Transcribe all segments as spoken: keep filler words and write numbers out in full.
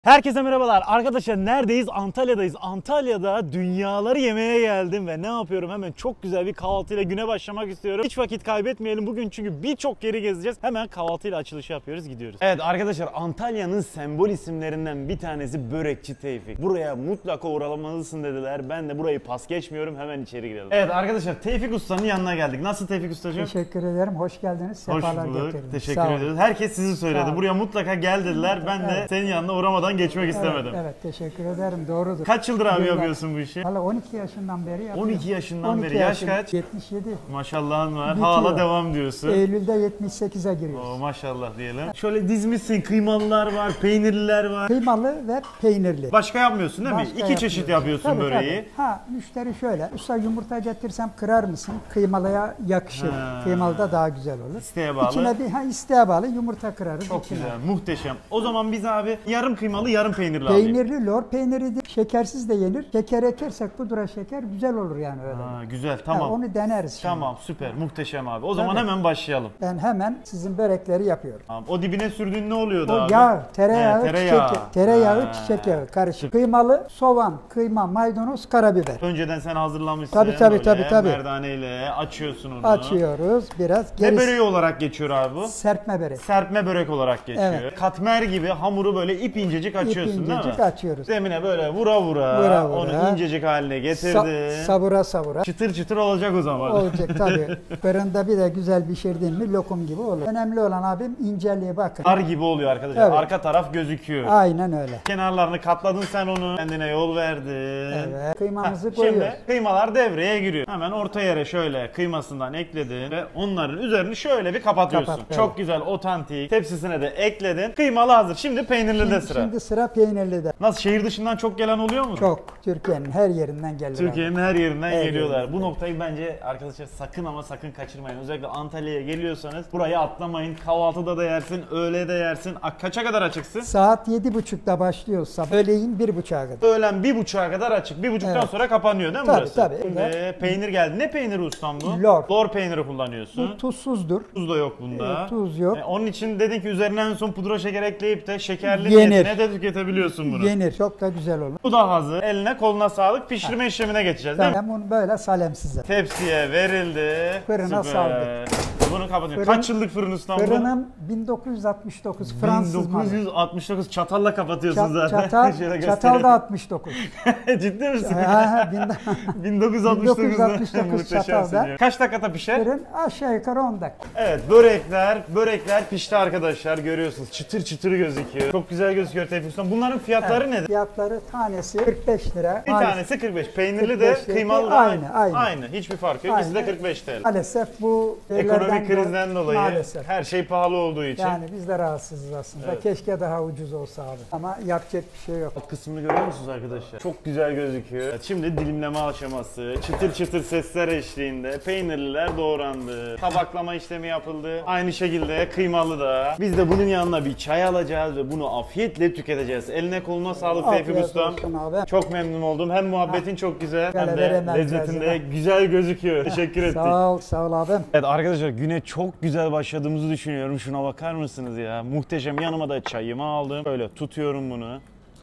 Herkese merhabalar. Arkadaşlar neredeyiz? Antalya'dayız. Antalya'da dünyaları yemeye geldim ve ne yapıyorum? Hemen çok güzel bir kahvaltıyla güne başlamak istiyorum. Hiç vakit kaybetmeyelim bugün çünkü birçok yeri gezeceğiz. Hemen kahvaltıyla açılış yapıyoruz, gidiyoruz. Evet arkadaşlar, Antalya'nın sembol isimlerinden bir tanesi Börekçi Tevfik. Buraya mutlaka uğramalısın dediler. Ben de burayı pas geçmiyorum. Hemen içeri girelim. Evet arkadaşlar, Tevfik Usta'nın yanına geldik. Nasıl Tevfik Usta'cığım? Teşekkür ederim. Hoş geldiniz. Hoş Sefalar bulduk. getirdiniz. Teşekkür ederiz. Herkes sizi söyledi. Buraya mutlaka gel dediler. Ben de Evet. senin yanına uğramadan geçmek Evet, istemedim. evet, teşekkür ederim. Doğrudur. Kaç yıldır abi Yıllar. yapıyorsun bu işi? Valla on iki yaşından beri yapıyorum. on iki yaşından on iki beri. Yaş yaşım- kaç? yetmiş yedi. Maşallahın var. Bitiyor. Hala devam diyorsun. Eylül'de yetmiş sekize giriyoruz. Oo, maşallah diyelim. Şöyle dizmişsin. Kıymalılar var, peynirliler var. Kıymalı ve peynirli. Başka yapmıyorsun değil mi? Başka İki çeşit yapmıyoruz. yapıyorsun Tabii, böreği. tabii. Ha, müşteri şöyle. Usta yumurta getirsem kırar mısın? Kıymalıya yakışır. Ha. Kıymalıda daha güzel olur. İsteğe bağlı. İçine bir ha, isteğe bağlı yumurta kırarız. Çok içine. güzel, muhteşem. O zaman biz abi yarım kıymalı, yarım peynirli alayım. Peynirli lor peyniridir. Şekersiz de yenir. Şeker ekersek pudra şeker güzel olur yani öyle. Ha, güzel, Ha, tamam. onu deneriz şimdi. Tamam, süper, muhteşem abi. O zaman Tabii. hemen başlayalım. Ben hemen sizin börekleri yapıyorum. Tamam. O dibine sürdüğün ne oluyordu O abi? yağ, tereyağı, He, tereyağı. çiçek yağı. Tereyağı, Ha. çiçek yağı karışık. Kıymalı, soğan, kıyma, maydanoz, karabiber. Önceden sen hazırlamışsın. Tabii, tabii, böyle tabii, tabii. merdaneyle açıyorsun onu. Açıyoruz biraz. Ne Gerisi böreği olarak geçiyor abi bu? serpme börek. Serpme börek olarak geçiyor. Evet. Katmer gibi hamuru böyle ip incecik açıyorsun İp değil incecik mi? açıyoruz. Zemine böyle vura vura, Vura vura. onu incecik haline getirdin. Sa- savura savura. Çıtır çıtır olacak o zaman. Olacak tabii. Fırında bir de güzel pişirdiğin mi lokum gibi olur. Önemli olan abim inceliğe bakın. Ar gibi oluyor arkadaşlar. Evet. Arka taraf gözüküyor. Aynen öyle. Kenarlarını katladın sen onu. Kendine yol verdin. Evet. Kıymamızı Heh, koyuyoruz. Şimdi kıymalar devreye giriyor. Hemen orta yere şöyle kıymasından ekledin ve onların üzerini şöyle bir kapatıyorsun. Kapat, Çok evet. güzel, otantik. Tepsisine de ekledin. Kıymalı hazır. Şimdi peynirli de Şimdi, sıra. şimdi sıra peynirli de. Nasıl, şehir dışından çok gelen oluyor mu? Çok. Türkiye'nin her yerinden gelir. Türkiye'nin her yerinden Her geliyorlar. yerinden. Bu noktayı bence arkadaşlar sakın ama sakın kaçırmayın. Özellikle Antalya'ya geliyorsanız burayı atlamayın. Kahvaltıda da yersin, öğle de yersin. A- Kaça kadar açıksın? Saat yedi buçukta başlıyorsa öğleyin bir buçuğa kadar. Öğlen bir buçuğa kadar açık. Bir buçuktan Evet. sonra kapanıyor değil mi Tabii, burası? tabii. Şimdi peynir geldi. Ne peyniri ustam bu? Lor. Lor peyniri kullanıyorsun. Bu tuzsuzdur. Tuz da yok bunda. E, tuz yok. E, onun için dedin ki üzerine en son pudra şeker ekleyip de şekerli Yenir. niyetine de tüketebiliyorsun bunu. Yenir. Çok da güzel olur. Bu da hazır. Eline koluna sağlık. Pişirme işlemine geçeceğiz değil mi? Ben bunu böyle salem size. Tepsiye verildi. Fırına Süper. saldık. Bunu kapatıyorum. Fırın- Kaç yıllık fırın ustam bu? Fırınım bin dokuz yüz altmış dokuz Fransız bin malı. dokuz yüz altmış dokuz çatalla kapatıyorsun Ça- zaten. Çatal, Şöyle çatal gösterelim. da altmış dokuz. Ciddi misin? Ha, ha, bin- bin dokuz yüz altmış dokuzda. bin dokuz yüz altmış dokuz Muhteşemsin çatalda. ya. Kaç dakikada pişer? Fırın aşağı yukarı on dakika. Evet, börekler, börekler pişti arkadaşlar, görüyorsunuz. Çıtır çıtır gözüküyor. Çok güzel gözüküyor Tevfik Ustam. Bunların fiyatları nedir? Fiyatları tanesi kırk beş lira. Bir Maalesef- tanesi kırk beş. Peynirli kırk de beş lira. kıymalı da Aynı, aynı. Aynı. Hiçbir fark yok. İkisi de Aynı. kırk beş T L. Maalesef bu Ekonomik şeylerden krizden dolayı maalesef. her şey pahalı olduğu için. Yani biz de rahatsızız aslında. Evet. Keşke daha ucuz olsa abi. Ama yapacak bir şey yok. Alt kısmını görüyor musunuz arkadaşlar? Çok güzel gözüküyor. Evet, şimdi dilimleme aşaması, çıtır çıtır sesler eşliğinde peynirliler doğrandı. Tabaklama işlemi yapıldı. Aynı şekilde kıymalı da. Biz de bunun yanına bir çay alacağız ve bunu afiyetle tüketeceğiz. Eline koluna sağlık Tevfik Afiyet Ustam. olsun abi. Çok memnun oldum. Hem muhabbetin çok güzel hem Böyle de veremem lezzetinde lazım. güzel gözüküyor. Teşekkür ettik. Sağ ol, sağ ol abim. Evet arkadaşlar, güne çok güzel başladığımızı düşünüyorum. Şuna bakar mısınız ya? Muhteşem. Yanıma da çayımı aldım. Böyle tutuyorum bunu.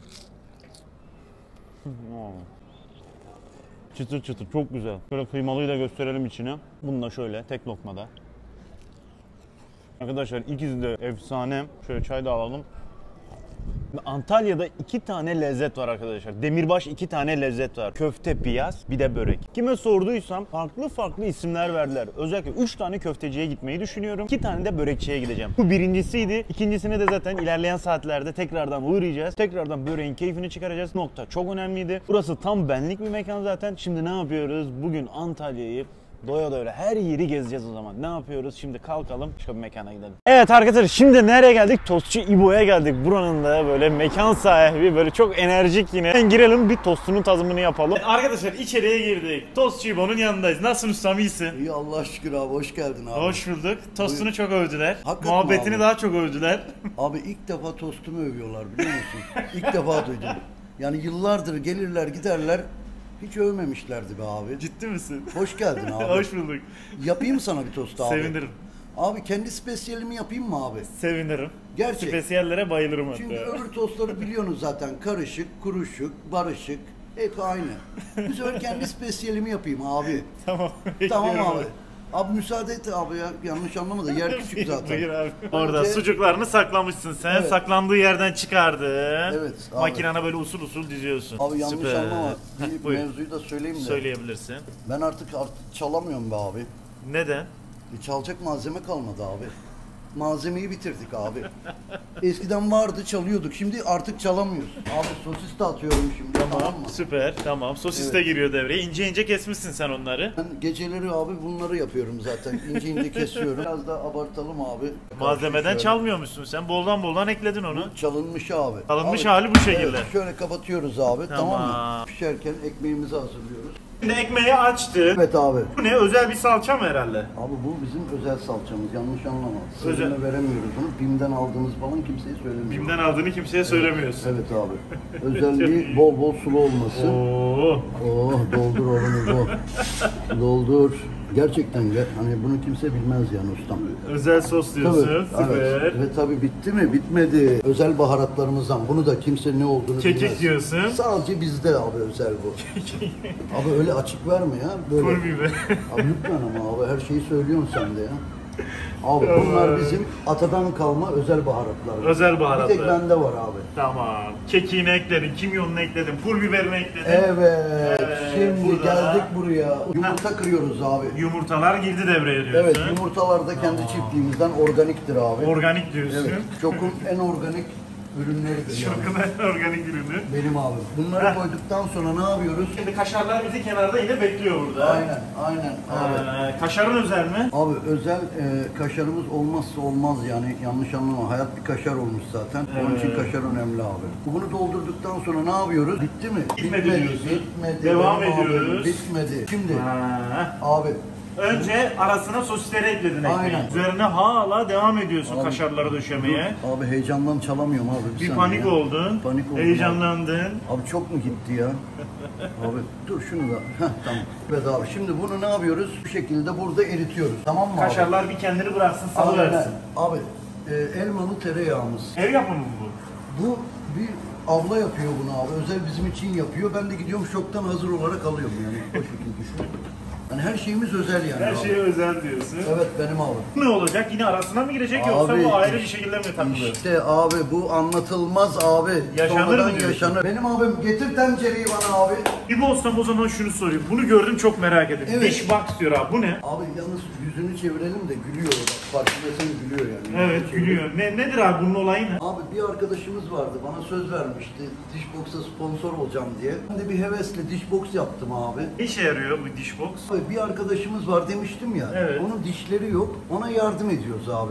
Çıtır çıtır, çok güzel. Şöyle kıymalıyı da gösterelim içine. Bunu da şöyle tek lokmada. Arkadaşlar ikisi de efsane. Şöyle çay da alalım. Antalya'da iki tane lezzet var arkadaşlar. Demirbaş iki tane lezzet var. Köfte, piyaz, bir de börek. Kime sorduysam farklı farklı isimler verdiler. Özellikle üç tane köfteciye gitmeyi düşünüyorum. iki tane de börekçiye gideceğim. Bu birincisiydi. İkincisine de zaten ilerleyen saatlerde tekrardan uğrayacağız. Tekrardan böreğin keyfini çıkaracağız. Nokta çok önemliydi. Burası tam benlik bir mekan zaten. Şimdi ne yapıyoruz? Bugün Antalya'yı doya doya her yeri gezeceğiz o zaman. Ne yapıyoruz? Şimdi kalkalım, şu bir mekana gidelim. Evet arkadaşlar, şimdi nereye geldik? Tostçu İbo'ya geldik. Buranın da böyle mekan sahibi, böyle çok enerjik yine. Ben girelim, bir tostunun tadımını yapalım. Evet, arkadaşlar içeriye girdik. Tostçu İbo'nun yanındayız. Nasılsın ustam, iyisin? İyi Allah'a şükür abi, hoş geldin abi. Hoş bulduk. Tostunu Buyur. çok övdüler. Hakikaten Muhabbetini abi. daha çok övdüler. Abi ilk defa tostumu övüyorlar, biliyor musun? İlk defa duydum. Yani yıllardır gelirler giderler, hiç övmemişlerdi be abi. Ciddi misin? Hoş geldin abi. Hoş bulduk. Yapayım mı sana bir tost abi? Sevinirim. Abi kendi spesiyelimi yapayım mı abi? Sevinirim. Gerçek. Spesiyellere bayılırım Çünkü hatta. öbür tostları biliyorsunuz zaten. Karışık, kuruşuk, barışık. Hep aynı. Bu sefer kendi spesiyelimi yapayım abi. Tamam. Tamam bekliyorum abi. Abi müsaade et abi ya. Yanlış anlama da yer küçük zaten. Buyur abi. Orada Önce- sucuklarını saklamışsın sen. Evet. Saklandığı yerden çıkardın. Evet, abi. Makinana böyle usul usul diziyorsun. Abi yanlış Süper. anlama. Heh, Bir buyur. mevzuyu da söyleyeyim de. Söyleyebilirsin. Ben artık artık çalamıyorum be abi. Neden? E, çalacak malzeme kalmadı abi. Malzemeyi bitirdik abi. Eskiden vardı çalıyorduk. Şimdi artık çalamıyoruz. Abi sosis de atıyorum şimdi. Tamam, mı? Süper. Tamam. Sosis de Evet. giriyor devreye. İnce ince kesmişsin sen onları. Ben geceleri abi bunları yapıyorum zaten. İnce ince kesiyorum. Biraz da abartalım abi. Malzemeden Şöyle. çalmıyormuşsun sen. Boldan boldan ekledin onu. Çalınmış abi. Çalınmış Abi, hali bu şekilde. Evet, şöyle kapatıyoruz abi. Tamam, Tamam. mı? Pişerken ekmeğimizi hazırlıyoruz. Şimdi ekmeği açtın. Evet abi. Bu ne? Özel bir salça mı herhalde? Abi bu bizim özel salçamız. Yanlış anlama. Özel- Sırrını veremiyoruz bunu. Bim'den aldığımız falan kimseye söylemiyoruz. Kimden aldığını kimseye söylemiyorsun. Evet abi. Özelliği bol bol sulu olması. Oo. Oh doldur oğlum bu. Doldur. Gerçekten ge- hani bunu kimse bilmez yani ustam. Özel sos diyorsun. Süper. Evet. Ve tabii bitti mi? Bitmedi. Özel baharatlarımızdan. Bunu da kimse ne olduğunu Kekik bilmez. diyorsun. Sadece bizde abi özel bu. Abi öyle açık verme ya. Böyle. Pul biber. Abi lütfen ama abi her şeyi söylüyorsun sen de ya. Abi bunlar bizim atadan kalma özel baharatlar. Özel baharatlar. Bir tek bende var abi. Tamam. Kekiğini ekledin, kimyonunu ekledin, pul biberini ekledin. Evet. Evet, Şimdi burada- geldik buraya. Yumurta kırıyoruz abi. Yumurtalar girdi devreye diyorsun. Evet, yumurtalar da kendi çiftliğimizden organiktir abi. Organik diyorsun. Evet, Şok'un en organik ürünleridir Çok yani. kadar organik ürünü. Benim abi. Bunları koyduktan sonra ne yapıyoruz? Şimdi kaşarlar bizi kenarda yine bekliyor burada. Aynen, aynen abi. Ee, kaşarın özel mi? Abi özel e, kaşarımız olmazsa olmaz yani yanlış anlama. Hayat bir kaşar olmuş zaten. Onun için kaşar önemli abi. Bunu doldurduktan sonra ne yapıyoruz? Bitti mi? Bitmedi diyorsun. Bitmedi. Devam Benim abi, ediyoruz. bitmedi. Şimdi Ha. abi Önce arasına sosisleri ekledin ekmeği. Aynen. Üzerine hala devam ediyorsun Abi, kaşarları döşemeye. Abi heyecandan çalamıyorum abi. Bir saniye panik ya. oldun. Panik oldum. Heyecanlandın. Abi çok mu gitti ya? Abi dur şunu da. Heh, tamam. Evet abi şimdi bunu ne yapıyoruz? Bu şekilde burada eritiyoruz. Tamam mı abi? Kaşarlar bir kendini bıraksın, Aynen. salıversin. Abi e, elmalı tereyağımız. Ev yapımı mı bu? Bu bir abla yapıyor bunu abi. Özel bizim için yapıyor. Ben de gidiyorum şoktan hazır olarak alıyorum yani. O şekilde düşün. Yani her şeyimiz özel yani Her abi. şeye özel diyorsun. Evet benim abi. Ne olacak? Yine arasına mı girecek yoksa Abi, bu ayrı bir şekilde mi takılıyor? İşte abi bu anlatılmaz abi. Yaşanır Sonradan mı diyorsun? yaşanır. Benim abim getir tencereyi bana abi. İbo Ustam o zaman şunu sorayım. Bunu gördüm çok merak ettim. Evet. Dish box diyor abi. Bu ne? Abi yalnız yüzünü çevirelim de gülüyor o da. Farkındaysan gülüyor yani. Evet Yüzünü gülüyor. Ne, nedir abi bunun olayı ne? Abi bir arkadaşımız vardı bana söz vermişti Dishbox'a sponsor olacağım diye. Ben de bir hevesle Dishbox yaptım abi. Ne işe yarıyor bu dish box? Abi bir arkadaşımız var demiştim ya. Evet. Onun dişleri yok. Ona yardım ediyoruz abi.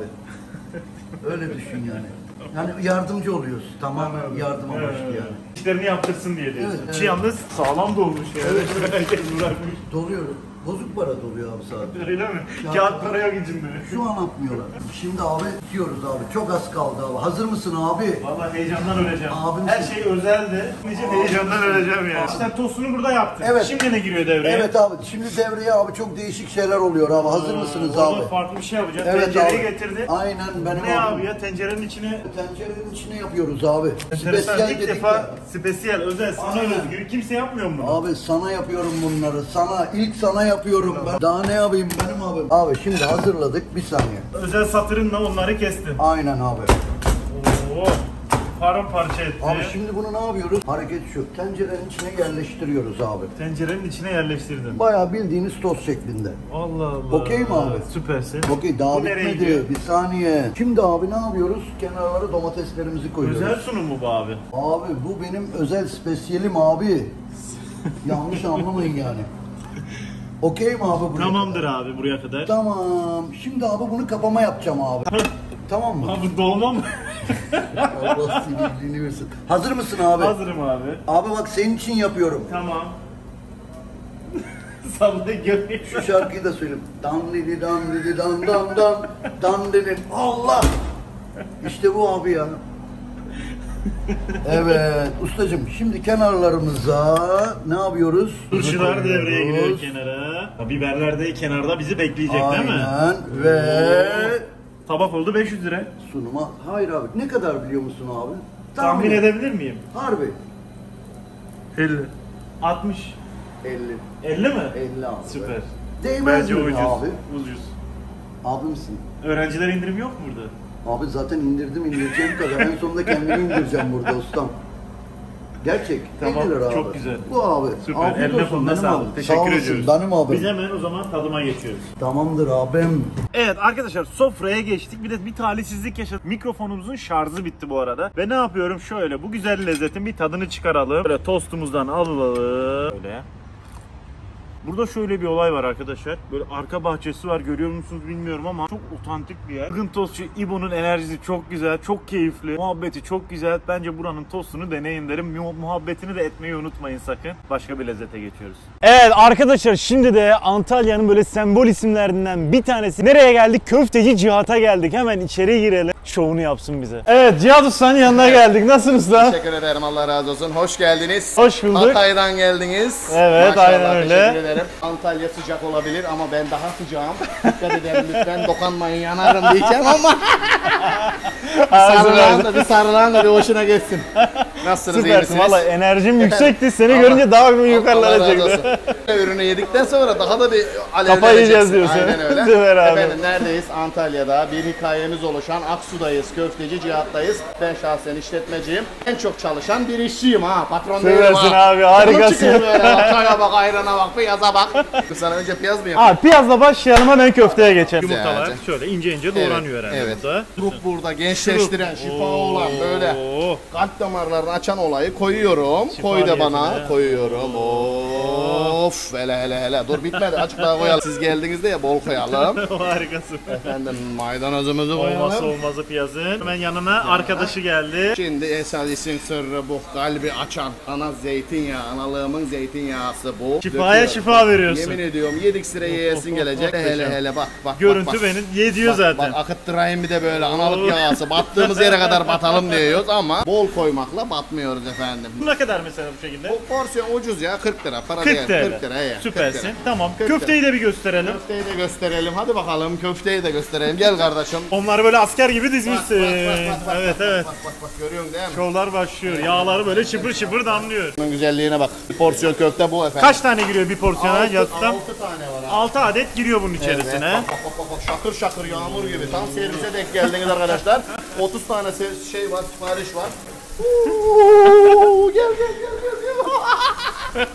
Öyle düşün yani. Yani yardımcı oluyoruz. Tamam yardım amaçlı yani. İşlerini yaptırsın diye diyorsun. Evet, Çi evet. yalnız sağlam dolmuş yani. Evet, Herkes bırakmış. Doluyor. Bozuk para doluyor abi sadece. Öyle mi? Ya- Kağıt para yok içinde. Şu an atmıyorlar. Şimdi abi diyoruz abi. Çok az kaldı abi. Hazır mısın abi? Vallahi heyecandan öleceğim. Abim- Her şey özeldi. Onun için heyecandan öleceğim yani. Sen tostunu burada yaptın. Evet. Şimdi ne giriyor devreye? Evet abi. Şimdi devreye abi çok değişik şeyler oluyor abi. Hazır mısınız Orada abi? farklı bir şey yapacağız. Evet Tencereyi abi. getirdin. Aynen benim Ne abim. abi ya? Tencerenin içine Tencerenin içine yapıyoruz abi. enteresan Spesiyel ilk dedik defa ya. spesiyel, özel, sana Aynen. özgü. Kimse yapmıyor mu bunu? Abi sana yapıyorum bunları. Sana ilk sana yapıyorum ben. Daha ne yapayım benim abim? Abi şimdi hazırladık. Bir saniye. Özel satırınla onları kestin. Aynen abi. Oo, paramparça etti. Abi şimdi bunu ne yapıyoruz? Hareket şu. Tencerenin içine yerleştiriyoruz abi. Tencerenin içine yerleştirdin. Bayağı bildiğiniz toz şeklinde. Allah Allah. Okey mi abi? Süpersin. Okey daha Bu nereye bitmedi. gidiyor? Bir saniye. Şimdi abi ne yapıyoruz? Kenarlara domateslerimizi koyuyoruz. Özel sunum mu bu abi? Abi bu benim özel spesiyelim abi. Yanlış anlamayın yani. Okey mi abi buraya? Tamamdır abi buraya kadar. Tamam. Şimdi abi bunu kapama yapacağım abi. Tamam mı? Abi dolma mı? Allah sinirliğini versin. Hazır mısın abi? Hazırım abi. Abi bak senin için yapıyorum. Tamam. Salla göreyim. Şu şarkıyı da söyleyeyim. Dan didi dan didi dan dan dan dan didi. Allah! İşte bu abi ya. Evet ustacığım şimdi kenarlarımıza ne yapıyoruz? Turşular devreye giriyor Koyuyoruz. kenara. Biberler de kenarda bizi bekleyecek değil mi? Aynen ve Tabak oldu beş yüz lira. sunuma. Hayır abi ne kadar biliyor musun abi? Tahmin edebilir miyim? Harbi. elli. altmış. elli. elli mi? elli abi. Süper. Değmez Bence mi ucuz. abi? Ucuz. Abimsin. Öğrenciler indirim yok mu burada? Abi zaten indirdim indireceğim kadar. En sonunda kendimi indireceğim burada ustam. Gerçek. Tamam, elli lira çok abi. güzel. Bu abi. Süper. Afiyet Eline olsun koluna benim sağlık. abi. Teşekkür Sağ olasın, ediyoruz. benim abim. Biz hemen o zaman tadıma geçiyoruz. Tamamdır abim. Evet arkadaşlar sofraya geçtik. Bir de bir talihsizlik yaşadık. Mikrofonumuzun şarjı bitti bu arada. Ve ne yapıyorum? Şöyle bu güzel lezzetin bir tadını çıkaralım. Böyle tostumuzdan alalım. Böyle. Burada şöyle bir olay var arkadaşlar. Böyle arka bahçesi var, görüyor musunuz bilmiyorum ama çok otantik bir yer. Bugün tostçu İbo'nun enerjisi çok güzel, çok keyifli. Muhabbeti çok güzel. Bence buranın tostunu deneyin derim. Mu- Muhabbetini de etmeyi unutmayın sakın. Başka bir lezzete geçiyoruz. Evet arkadaşlar şimdi de Antalya'nın böyle sembol isimlerinden bir tanesi. Nereye geldik? Köfteci Cihat'a geldik. Hemen içeri girelim. Şovunu yapsın bize. Evet Cihat Usta'nın yanına geldik. Nasılsın usta? Teşekkür ederim, Allah razı olsun. Hoş geldiniz. Hoş bulduk. Hatay'dan geldiniz. Evet, Maşallah, aynen öyle. Teşekkür ederim. Antalya sıcak olabilir ama ben daha sıcağım. Dikkat edelim lütfen, dokunmayın yanarım diyeceğim ama sarılan da bir sarılan da bir hoşuna geçsin. Nasılsınız, iyi Süpersin misiniz? valla enerjim yüksekti. Seni Allah- görünce daha bir Allah yukarılara razı çıktı. olsun. Ürünü yedikten sonra daha da bir alevleneceksin. Kafa yiyeceğiz diyorsun. Aynen öyle. Süper abi. Efendim neredeyiz? Antalya'da bir hikayemiz oluşan Aksu'dayız. Köfteci Cihat'tayız. Ben şahsen işletmeciyim. En çok çalışan bir işçiyim ha. Patron değilim ha. Süpersin abi, harikasın. Canım çıkıyor böyle. Çaya bak, ayrana bak, piyaza bak. Sana önce piyaz mı yapayım? Abi piyazla başlayalım hemen köfteye geçelim. Güzelce. Yumurtalar şöyle ince ince doğranıyor herhalde evet. burada. Grup burada gençleştiren, şifa olan böyle Oo. kalp damarlarını açan olayı koyuyorum. Şifa Koy da bana. niyetine. Koyuyorum. Of hele hele hele. Dur bitmedi. Açık daha koyalım. Siz geldiğinizde ya bol koyalım. Harikasın. Efendim maydanozumuzu Olmazsa koyalım. olmazı piyazın. Hemen yanına arkadaşı geldi. Şimdi esas işin sırrı bu. Kalbi açan ana zeytinyağı. Analığımın zeytinyağısı bu. Şifaya Döküyorum. şifa veriyorsun. Yemin ediyorum yedik sıra yesin gelecek. Hele hele bak bak. Görüntü bak, bak. beni yediyor Bak, zaten. Bak akıttırayım bir de böyle analık yağısı. Battığımız yere kadar batalım diyoruz ama bol koymakla batmıyoruz efendim. Bu ne kadar mesela bu şekilde? Bu porsiyon ucuz ya, kırk lira. Para kırk değil. TL. kırk lira ya. Süpersin. kırk lira. Tamam. kırk Köfteyi lira. de bir gösterelim. Köfteyi de gösterelim. Hadi bakalım köfteyi de gösterelim. Gel kardeşim. Onları böyle asker gibi Bak, bak, dizmişsin. bak, bak, bak, Evet bak, evet. Bak bak bak görüyorsun değil mi? Şovlar başlıyor. Yağları böyle şıpır şıpır damlıyor. Bunun güzelliğine bak. Bir porsiyon köfte bu efendim. Kaç tane giriyor bir porsiyona Altı, yazsam? altı tane var abi. altı adet giriyor bunun Evet, içerisine. bak, bak, bak, bak, şakır şakır yağmur gibi. Tam servise denk geldiniz arkadaşlar. otuz tane se- şey var, sipariş var. Oo, gel gel gel gel gel.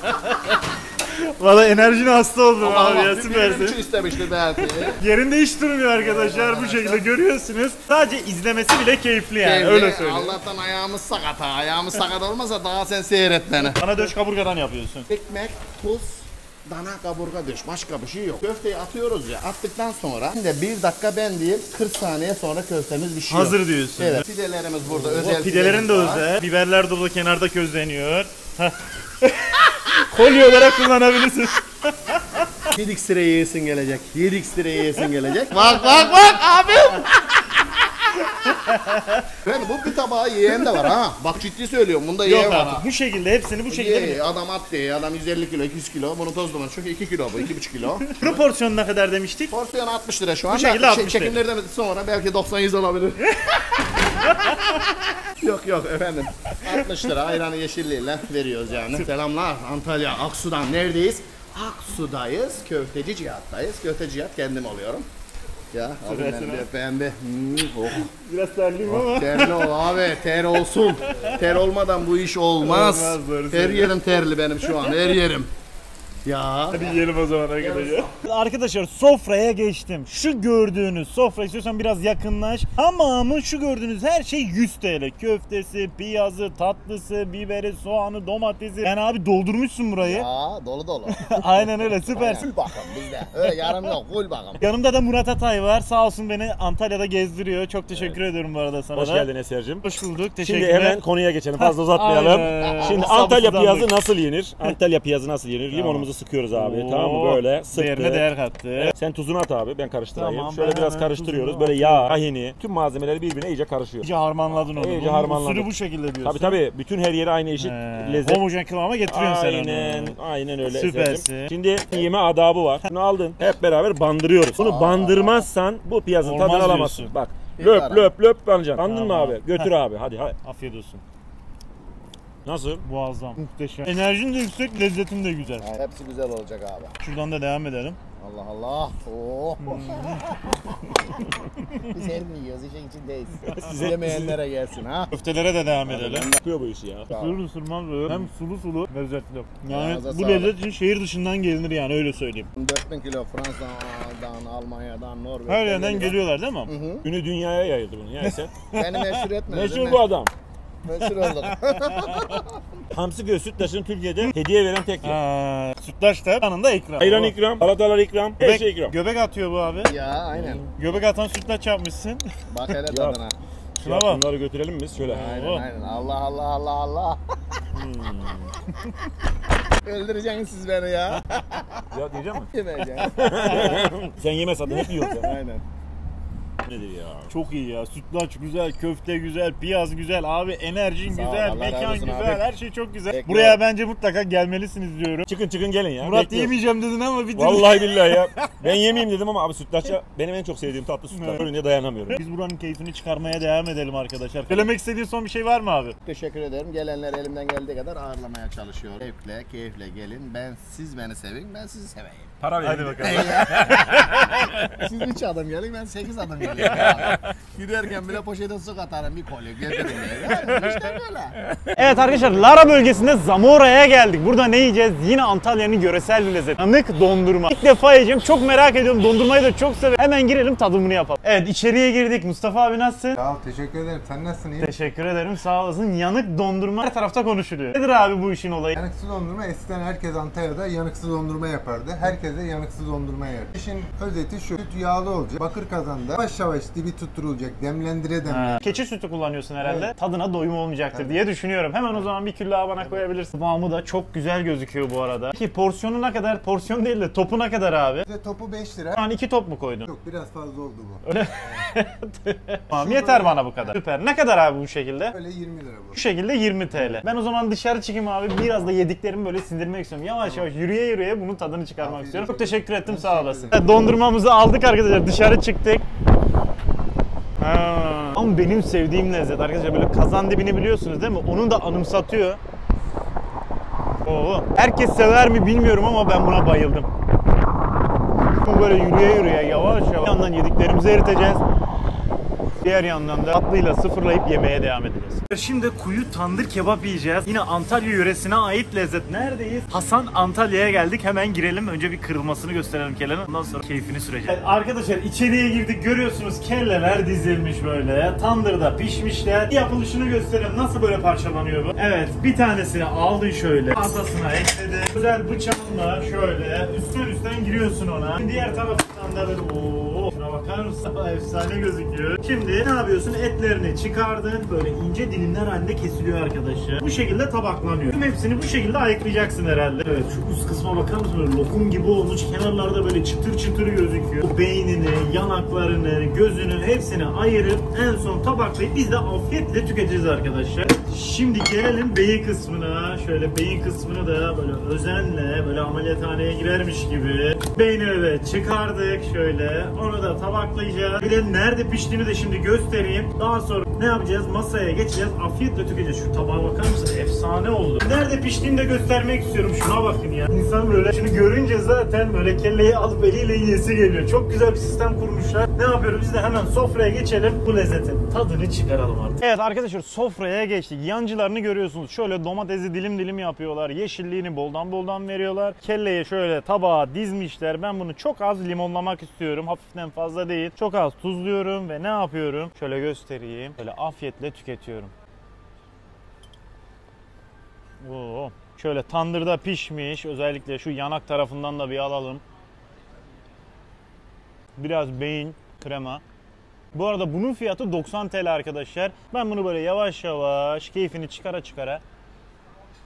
Valla enerjine hasta oldum Allah abi Allah, ya bir süpersin. birim için istemişti belki. Yerinde hiç durmuyor arkadaşlar bu şekilde görüyorsunuz. Sadece izlemesi bile keyifli yani Keyifli. öyle söyleyeyim. Allah'tan ayağımız sakat ha. Ayağımız sakat olmasa daha sen seyret beni. Bana döş kaburgadan yapıyorsun. Ekmek, tuz, dana kaburga döş. Başka bir şey yok. Köfteyi atıyoruz ya. Attıktan sonra şimdi bir dakika ben değil kırk saniye sonra köftemiz pişiyor. Hazır diyorsun. Evet. Pidelerimiz burada O özel. pidelerin de pidemiz var. özel. Biberler de orada kenarda közleniyor. Heh. Kolye olarak kullanabilirsin. Yedik sıra yesin gelecek. Yedik sıra yesin gelecek. Bak bak bak abim. Ben bu bir tabağı yiyen de var ha. Bak ciddi söylüyorum. Bunda yiyen Yok var artık ha. bu şekilde hepsini bu şekilde. Ye, ye. Adam at diye. Adam yüz elli kilo, iki yüz kilo. Bunu toz duman. Çünkü iki kilo bu. iki buçuk kilo. Bunun porsiyonu ne kadar demiştik? Porsiyon altmış lira şu anda. şekilde altmış lira. Çekimlerden sonra belki doksan yüz olabilir. Yok yok efendim. altmış lira ayranı yeşilliğiyle veriyoruz yani. Selamlar Antalya Aksu'dan neredeyiz? Aksu'dayız. Köfteci Cihat'tayız. Köfteci Cihat kendim oluyorum. Ya abi ben Süpersin de ben de hmm, oh. Biraz terliyim ama. Terli ol abi, ter olsun. Ter olmadan bu iş olmaz. Olmaz, doğru Her söylüyorsun. yerim terli benim şu an, her yerim. Ya. Hadi yiyelim o zaman arkadaşlar. Arkadaşlar sofraya geçtim. Şu gördüğünüz sofra istiyorsan biraz yakınlaş. Tamamı şu gördüğünüz her şey yüz TL. Köftesi, piyazı, tatlısı, biberi, soğanı, domatesi. Yani abi doldurmuşsun burayı. Ya dolu dolu. Aynen öyle süpersin. Full bakım bizde. Öyle yarım yok, full bakım. Yanımda da Murat Atay var. Sağ olsun beni Antalya'da gezdiriyor. Çok teşekkür ediyorum bu arada sana Hoş da. geldin Eser'cim. Hoş bulduk. Şimdi Teşekkürler. hemen konuya geçelim. Fazla uzatmayalım. Aynen. Şimdi Sabırsızlandık. Antalya piyazı nasıl yenir? Antalya piyazı nasıl yenir? Limonumuzu Yağımızı sıkıyoruz abi. Oo, Tamam mı? Böyle sıktık. Değerine değer kattı. Sen tuzunu at abi, ben karıştırayım. Tamam, Şöyle ben biraz hemen karıştırıyoruz. tuzunu Böyle atıyorum. yağ, tahini, tüm malzemeleri birbirine iyice karışıyor. İyice harmanladın onu. İyice Bunun harmanladık. usulü bu şekilde diyorsun. Tabii tabii. Bütün her yere aynı eşit He, lezzet. homojen kıvama getiriyorsun sen onu. Aynen, aynen öyle. Süpersin. Eser'cim. Şimdi yeme adabı var. Bunu aldın. Hep beraber bandırıyoruz. Bunu bandırmazsan bu piyazın Olmaz tadını alamazsın. diyorsun. Bak. Bir Löp ara. löp löp banacaksın. Anladın mı Tamam. abi? Götür abi. Hadi hadi. Afiyet olsun. Nasıl? Muazzam. Muhteşem. Enerjin de yüksek, lezzetin de güzel. Ay, hepsi güzel olacak abi. Şuradan da devam edelim. Allah Allah. Oh. Biz her gün yiyoruz, işin içindeyiz. Size- Yemeyenlere gelsin ha. Köftelere de devam edelim. Yapıyor bu işi ya. Isırır ısırmaz böyle. Hem sulu sulu lezzetli. Yani Ağza bu sağlık. lezzet için şehir dışından gelinir yani öyle söyleyeyim. dört bin kilo Fransa'dan, Almanya'dan, Norveç'ten. Her yerden geliyorlar değil mi? Hı hı. Ünü dünyaya yayıldı bunu. Neyse. Beni meşhur etmedi. Meşhur bu adam. Meşhur olduk. Hamsi göğü sütlaçını Türkiye'de hediye veren tek yer. Ha, sütlaç da yanında ikram. Ayran O. ikram, salatalar ikram, her Göbek, şey ikram. göbek atıyor bu abi. Ya aynen. Göbek atan sütlaç yapmışsın. Bak hele tadına. Şuna Ya bak. bunları götürelim biz şöyle. Aynen Oo. aynen. Allah Allah Allah Allah. Öldüreceksiniz siz beni ya. Ya diyeceğim mi? Yemeyeceğim. Sen yemezsen hep yiyorsun. Aynen. Nedir ya? Çok iyi ya. Sütlaç güzel, köfte güzel, piyaz güzel. Abi enerjin Sağ ol, güzel, Allah mekan razı olsun güzel. abi. Her şey çok güzel. Bekliyorum. Buraya bence mutlaka gelmelisiniz diyorum. Çıkın çıkın gelin ya. Murat Bekliyorum. yemeyeceğim dedin ama bir Vallahi billahi ya. Ben yemeyeyim dedim ama abi sütlaçça benim en çok sevdiğim tatlı sütlaç. Evet. Görünce dayanamıyorum. Biz buranın keyfini çıkarmaya devam edelim arkadaşlar. Söylemek istediğin son bir şey var mı abi? Teşekkür ederim. Gelenler elimden geldiği kadar ağırlamaya çalışıyor. Keyifle, keyifle gelin. Ben siz beni sevin, ben sizi seveyim. Para verin. Hadi bakalım. Siz üç adım gelin, ben sekiz adım geleyim. Ya. Giderken bile poşete su katarım, bir kolye getirin diye. Yani işte böyle. Evet arkadaşlar, Lara bölgesinde Zamora'ya geldik. Burada ne yiyeceğiz? Yine Antalya'nın yöresel bir lezzeti. Yanık dondurma. İlk defa yiyeceğim. Çok merak ediyorum. Dondurmayı da çok severim. Hemen girelim, tadımını yapalım. Evet, içeriye girdik. Mustafa abi nasılsın? Sağ ol, teşekkür ederim. Sen nasılsın? İyi. Teşekkür ederim. Sağ olasın. Yanık dondurma her tarafta konuşuluyor. Nedir abi bu işin olayı? Yanıksız dondurma, eskiden herkes Antalya'da yanıksız dondurma yapardı. Herkes de yanıksız dondurma yer. İşin özeti şu, süt yağlı olacak. Bakır kazanda yavaş yavaş dibi tutturulacak. Demlendire demlendire. Ha, keçi sütü kullanıyorsun herhalde. Evet. Tadına doyum olmayacaktır Tabii. diye düşünüyorum. Hemen o zaman bir küllağı bana koyabilirsin. Kıvamı da çok güzel gözüküyor bu arada. Peki porsiyonu ne kadar? Porsiyon değil de topu ne kadar abi? Bize topu beş lira. Şu an iki top mu koydun? Yok, biraz fazla oldu bu. Öyle. Tamam, yeter bana bu kadar. Süper. Ne kadar abi bu şekilde? Öyle yirmi lira bu. Bu şekilde yirmi TL. Ben o zaman dışarı çıkayım abi. Biraz da yediklerimi böyle sindirmek istiyorum. Yavaş yavaş yürüye yürüye bunun tadını çıkarmak Afiyet istiyorum. Çok olsun. teşekkür ettim, Ben sağ teşekkür olasın. ederim. Dondurmamızı aldık arkadaşlar. Dışarı çıktık. Ha. Ama benim sevdiğim lezzet arkadaşlar, böyle kazan dibini biliyorsunuz değil mi? Onu da anımsatıyor. Oo. Herkes sever mi bilmiyorum ama ben buna bayıldım. Bu böyle yürüye yürüye yavaş yavaş. Bir yandan yediklerimizi eriteceğiz. Diğer yandan da tatlıyla sıfırlayıp yemeye devam edeceğiz. Şimdi kuyu tandır kebap yiyeceğiz. Yine Antalya yöresine ait lezzet. Neredeyiz? Hasan Antalya'ya geldik. Hemen girelim. Önce bir kırılmasını gösterelim kellenin. Ondan sonra keyfini süreceğiz. Evet, arkadaşlar içeriye girdik. Görüyorsunuz kelleler dizilmiş böyle. Tandırda pişmişler. Yapılışını gösterelim. Nasıl böyle parçalanıyor bu? Evet, bir tanesini aldın şöyle. Azasına ekledin. Güzel bıçakla şöyle üstten üstten giriyorsun ona. Diğer tarafından da böyle ooo. Şuna bakar mısın? Efsane gözüküyor. Şimdi ne yapıyorsun? Etlerini çıkardın. Böyle ince dilimler halinde kesiliyor arkadaşlar. Bu şekilde tabaklanıyor. Tüm hepsini bu şekilde ayıklayacaksın herhalde. Evet, şu üst kısma bakar mısın? Böyle lokum gibi olmuş. Kenarlarda böyle çıtır çıtır gözüküyor. O beynini, yanaklarını, gözünü hepsini ayırıp en son tabaklayıp biz de afiyetle tüketeceğiz arkadaşlar. Şimdi gelelim beyin kısmına. Şöyle beyin kısmını da böyle özenle, böyle ameliyathaneye girermiş gibi beynini de çıkardık şöyle. Onu da tabaklayacağız. Bir de nerede piştiğini de şimdi göstereyim. Daha sonra ne yapacağız? Masaya geçeceğiz. Afiyetle tüketeceğiz. Şu tabağa bakar mısın? Efsane oldu. Nerede piştiğini de göstermek istiyorum. Şuna bakın ya. İnsan böyle şunu görünce zaten böyle kelleyi alıp eliyle yiyesi geliyor. Çok güzel bir sistem kurmuşlar. Ne yapıyoruz? Biz de hemen sofraya geçelim. Bu lezzetin tadını çıkaralım artık. Evet arkadaşlar, sofraya geçtik. Yancılarını görüyorsunuz. Şöyle domatesi dilim dilim yapıyorlar. Yeşilliğini boldan boldan veriyorlar. Kelleyi şöyle tabağa dizmişler. Ben bunu çok az limonlamak istiyorum. Hafiften fazla değil. Çok az tuzluyorum ve ne yapıyorum? Şöyle göstereyim. Şöyle afiyetle tüketiyorum. Oo. Şöyle tandırda pişmiş. Özellikle şu yanak tarafından da bir alalım. Biraz beyin, krema. Bu arada bunun fiyatı doksan TL arkadaşlar. Ben bunu böyle yavaş yavaş keyfini çıkara çıkara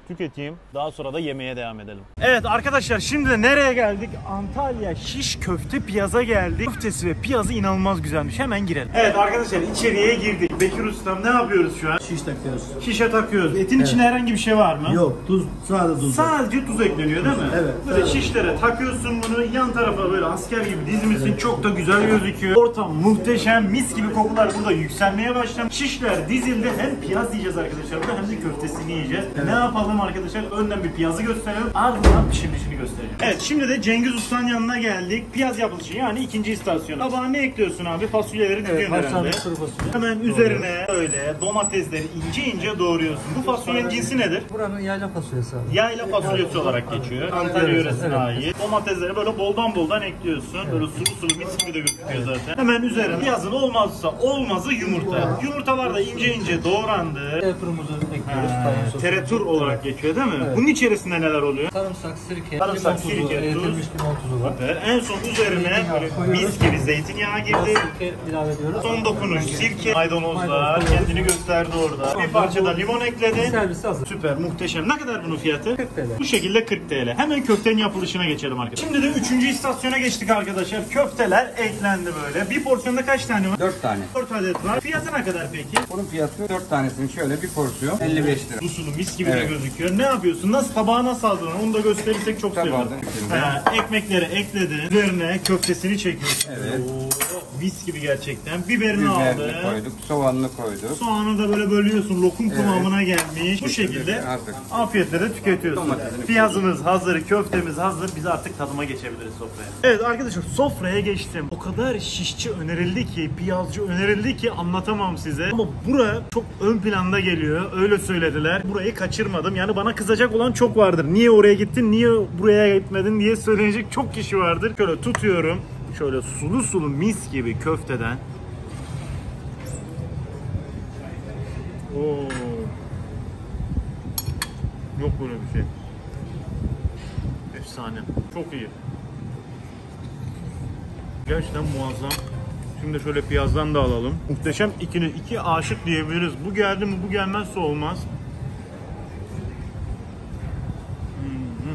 tüketeyim. Daha sonra da yemeğe devam edelim. Evet arkadaşlar, şimdi de nereye geldik? Antalya Şiş Köfte Piyaz'a geldik. Köftesi ve piyazı inanılmaz güzelmiş. Hemen girelim. Evet arkadaşlar, içeriye girdik. Bekir Ustam, ne yapıyoruz şu an? Şiş takıyoruz. Şişe takıyoruz. Etin içine herhangi bir şey var mı? Yok, tuz, sadece tuz. Sadece tuz ekleniyor değil mi? Evet. Böyle şişlere takıyorsun bunu, yan tarafa böyle asker gibi dizmişsin. Çok da güzel gözüküyor. Ortam muhteşem, mis gibi kokular burada yükselmeye başlamış. Şişler dizildi. Hem piyaz yiyeceğiz arkadaşlar burada, hem de köftesini yiyeceğiz. Ne yapalım arkadaşlar? Önden bir piyazı gösterelim. Ardından pişirmişini göstereceğim. Evet, şimdi de Cengiz Usta'nın yanına geldik. Piyaz yapılışı, yani ikinci istasyon. Tabağa ne ekliyorsun abi? Fasulyeleri diziyorsun Evet, herhalde. kuru fasulye. Hemen üzerine öyle domatesleri ince ince doğruyorsun. Bu fasulyenin cinsi nedir? Buranın yayla fasulyesi abi. Yayla fasulyesi olarak geçiyor. Antalya yöresine ait. Domatesleri böyle boldan boldan ekliyorsun. Böyle sulu sulu mis gibi de gözüküyor zaten. Hemen üzerine piyazın olmazsa olmazı yumurta. Yumurtalar da ince ince doğrandı. Tereturumuzu ekliyoruz. Ha, tayin sosu. teretur olarak geçiyor değil mi? Bunun içerisinde neler oluyor? Sarımsak, sirke, Sarımsak, limon sirke, tuzu, tuz. eritilmiş limon tuzu var. Evet, en son üzerine böyle mis gibi zeytinyağı girdi. Sirke ilave ediyoruz. Son dokunuş sirke, maydanozlar Maydanoz. kendini gösterdi orada. Bir parça da limon ekledi. Servisi hazır. Süper, muhteşem. Ne kadar bunun fiyatı? kırk TL. Bu şekilde kırk TL. Hemen köftenin yapılışına geçelim arkadaşlar. Şimdi de üçüncü istasyona geçtik arkadaşlar. Köfteler eklendi böyle. Bir porsiyonda kaç tane var? dört tane. dört adet var. Fiyatı ne kadar peki? Bunun fiyatı dört tanesinin şöyle bir porsiyon elli beş lira. Usulu mis gibi de Evet. gözüküyor. Ne yapıyorsun? Nasıl, tabağa nasıl aldın? Onu da gösterirsek çok Tabağa sevinirim. da ekledim. Ha, ekmekleri ekledin. Üzerine köftesini çekiyorsun. Evet. Oo, mis gibi gerçekten. Biberini Biberini aldın. koyduk, soğanını koyduk. Soğanı da böyle bölüyorsun. Lokum kıvamına gelmiş. Bu şekilde Hazır. afiyetle de tüketiyorsun. Domatesini Piyazımız hazır, köftemiz hazır. Biz artık tadıma geçebiliriz sofraya. Evet arkadaşlar, sofraya geçtim. O kadar şişçi önerildi ki, piyazcı önerildi ki anlatamam size. Ama bura çok ön planda geliyor. Öyle söylediler. Burayı kaçırmadım. Yani bana kızacak olan çok vardır. Niye oraya gittin, niye buraya gitmedin diye söyleyecek çok kişi vardır. Şöyle tutuyorum. Şöyle sulu sulu mis gibi köfteden. Oo. Yok böyle bir şey. Efsane. Çok iyi. Gerçekten muazzam. Şimdi şöyle piyazdan da alalım. Muhteşem ikili, iki aşık diyebiliriz. Bu geldi mi, bu gelmezse olmaz. Hı hı.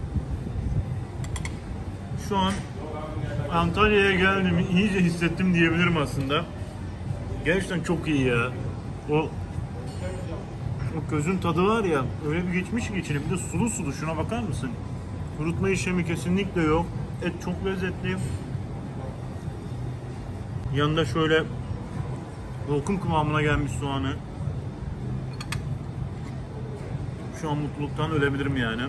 Şu an Antalya'ya geldiğimi iyice hissettim diyebilirim aslında. Gerçekten çok iyi ya. O o közün tadı var ya, öyle bir geçmiş ki içine, bir de sulu sulu, şuna bakar mısın? Kurutma işlemi kesinlikle yok. Et çok lezzetli. Yanında şöyle lokum kıvamına gelmiş soğanı. Şu an mutluluktan ölebilirim yani.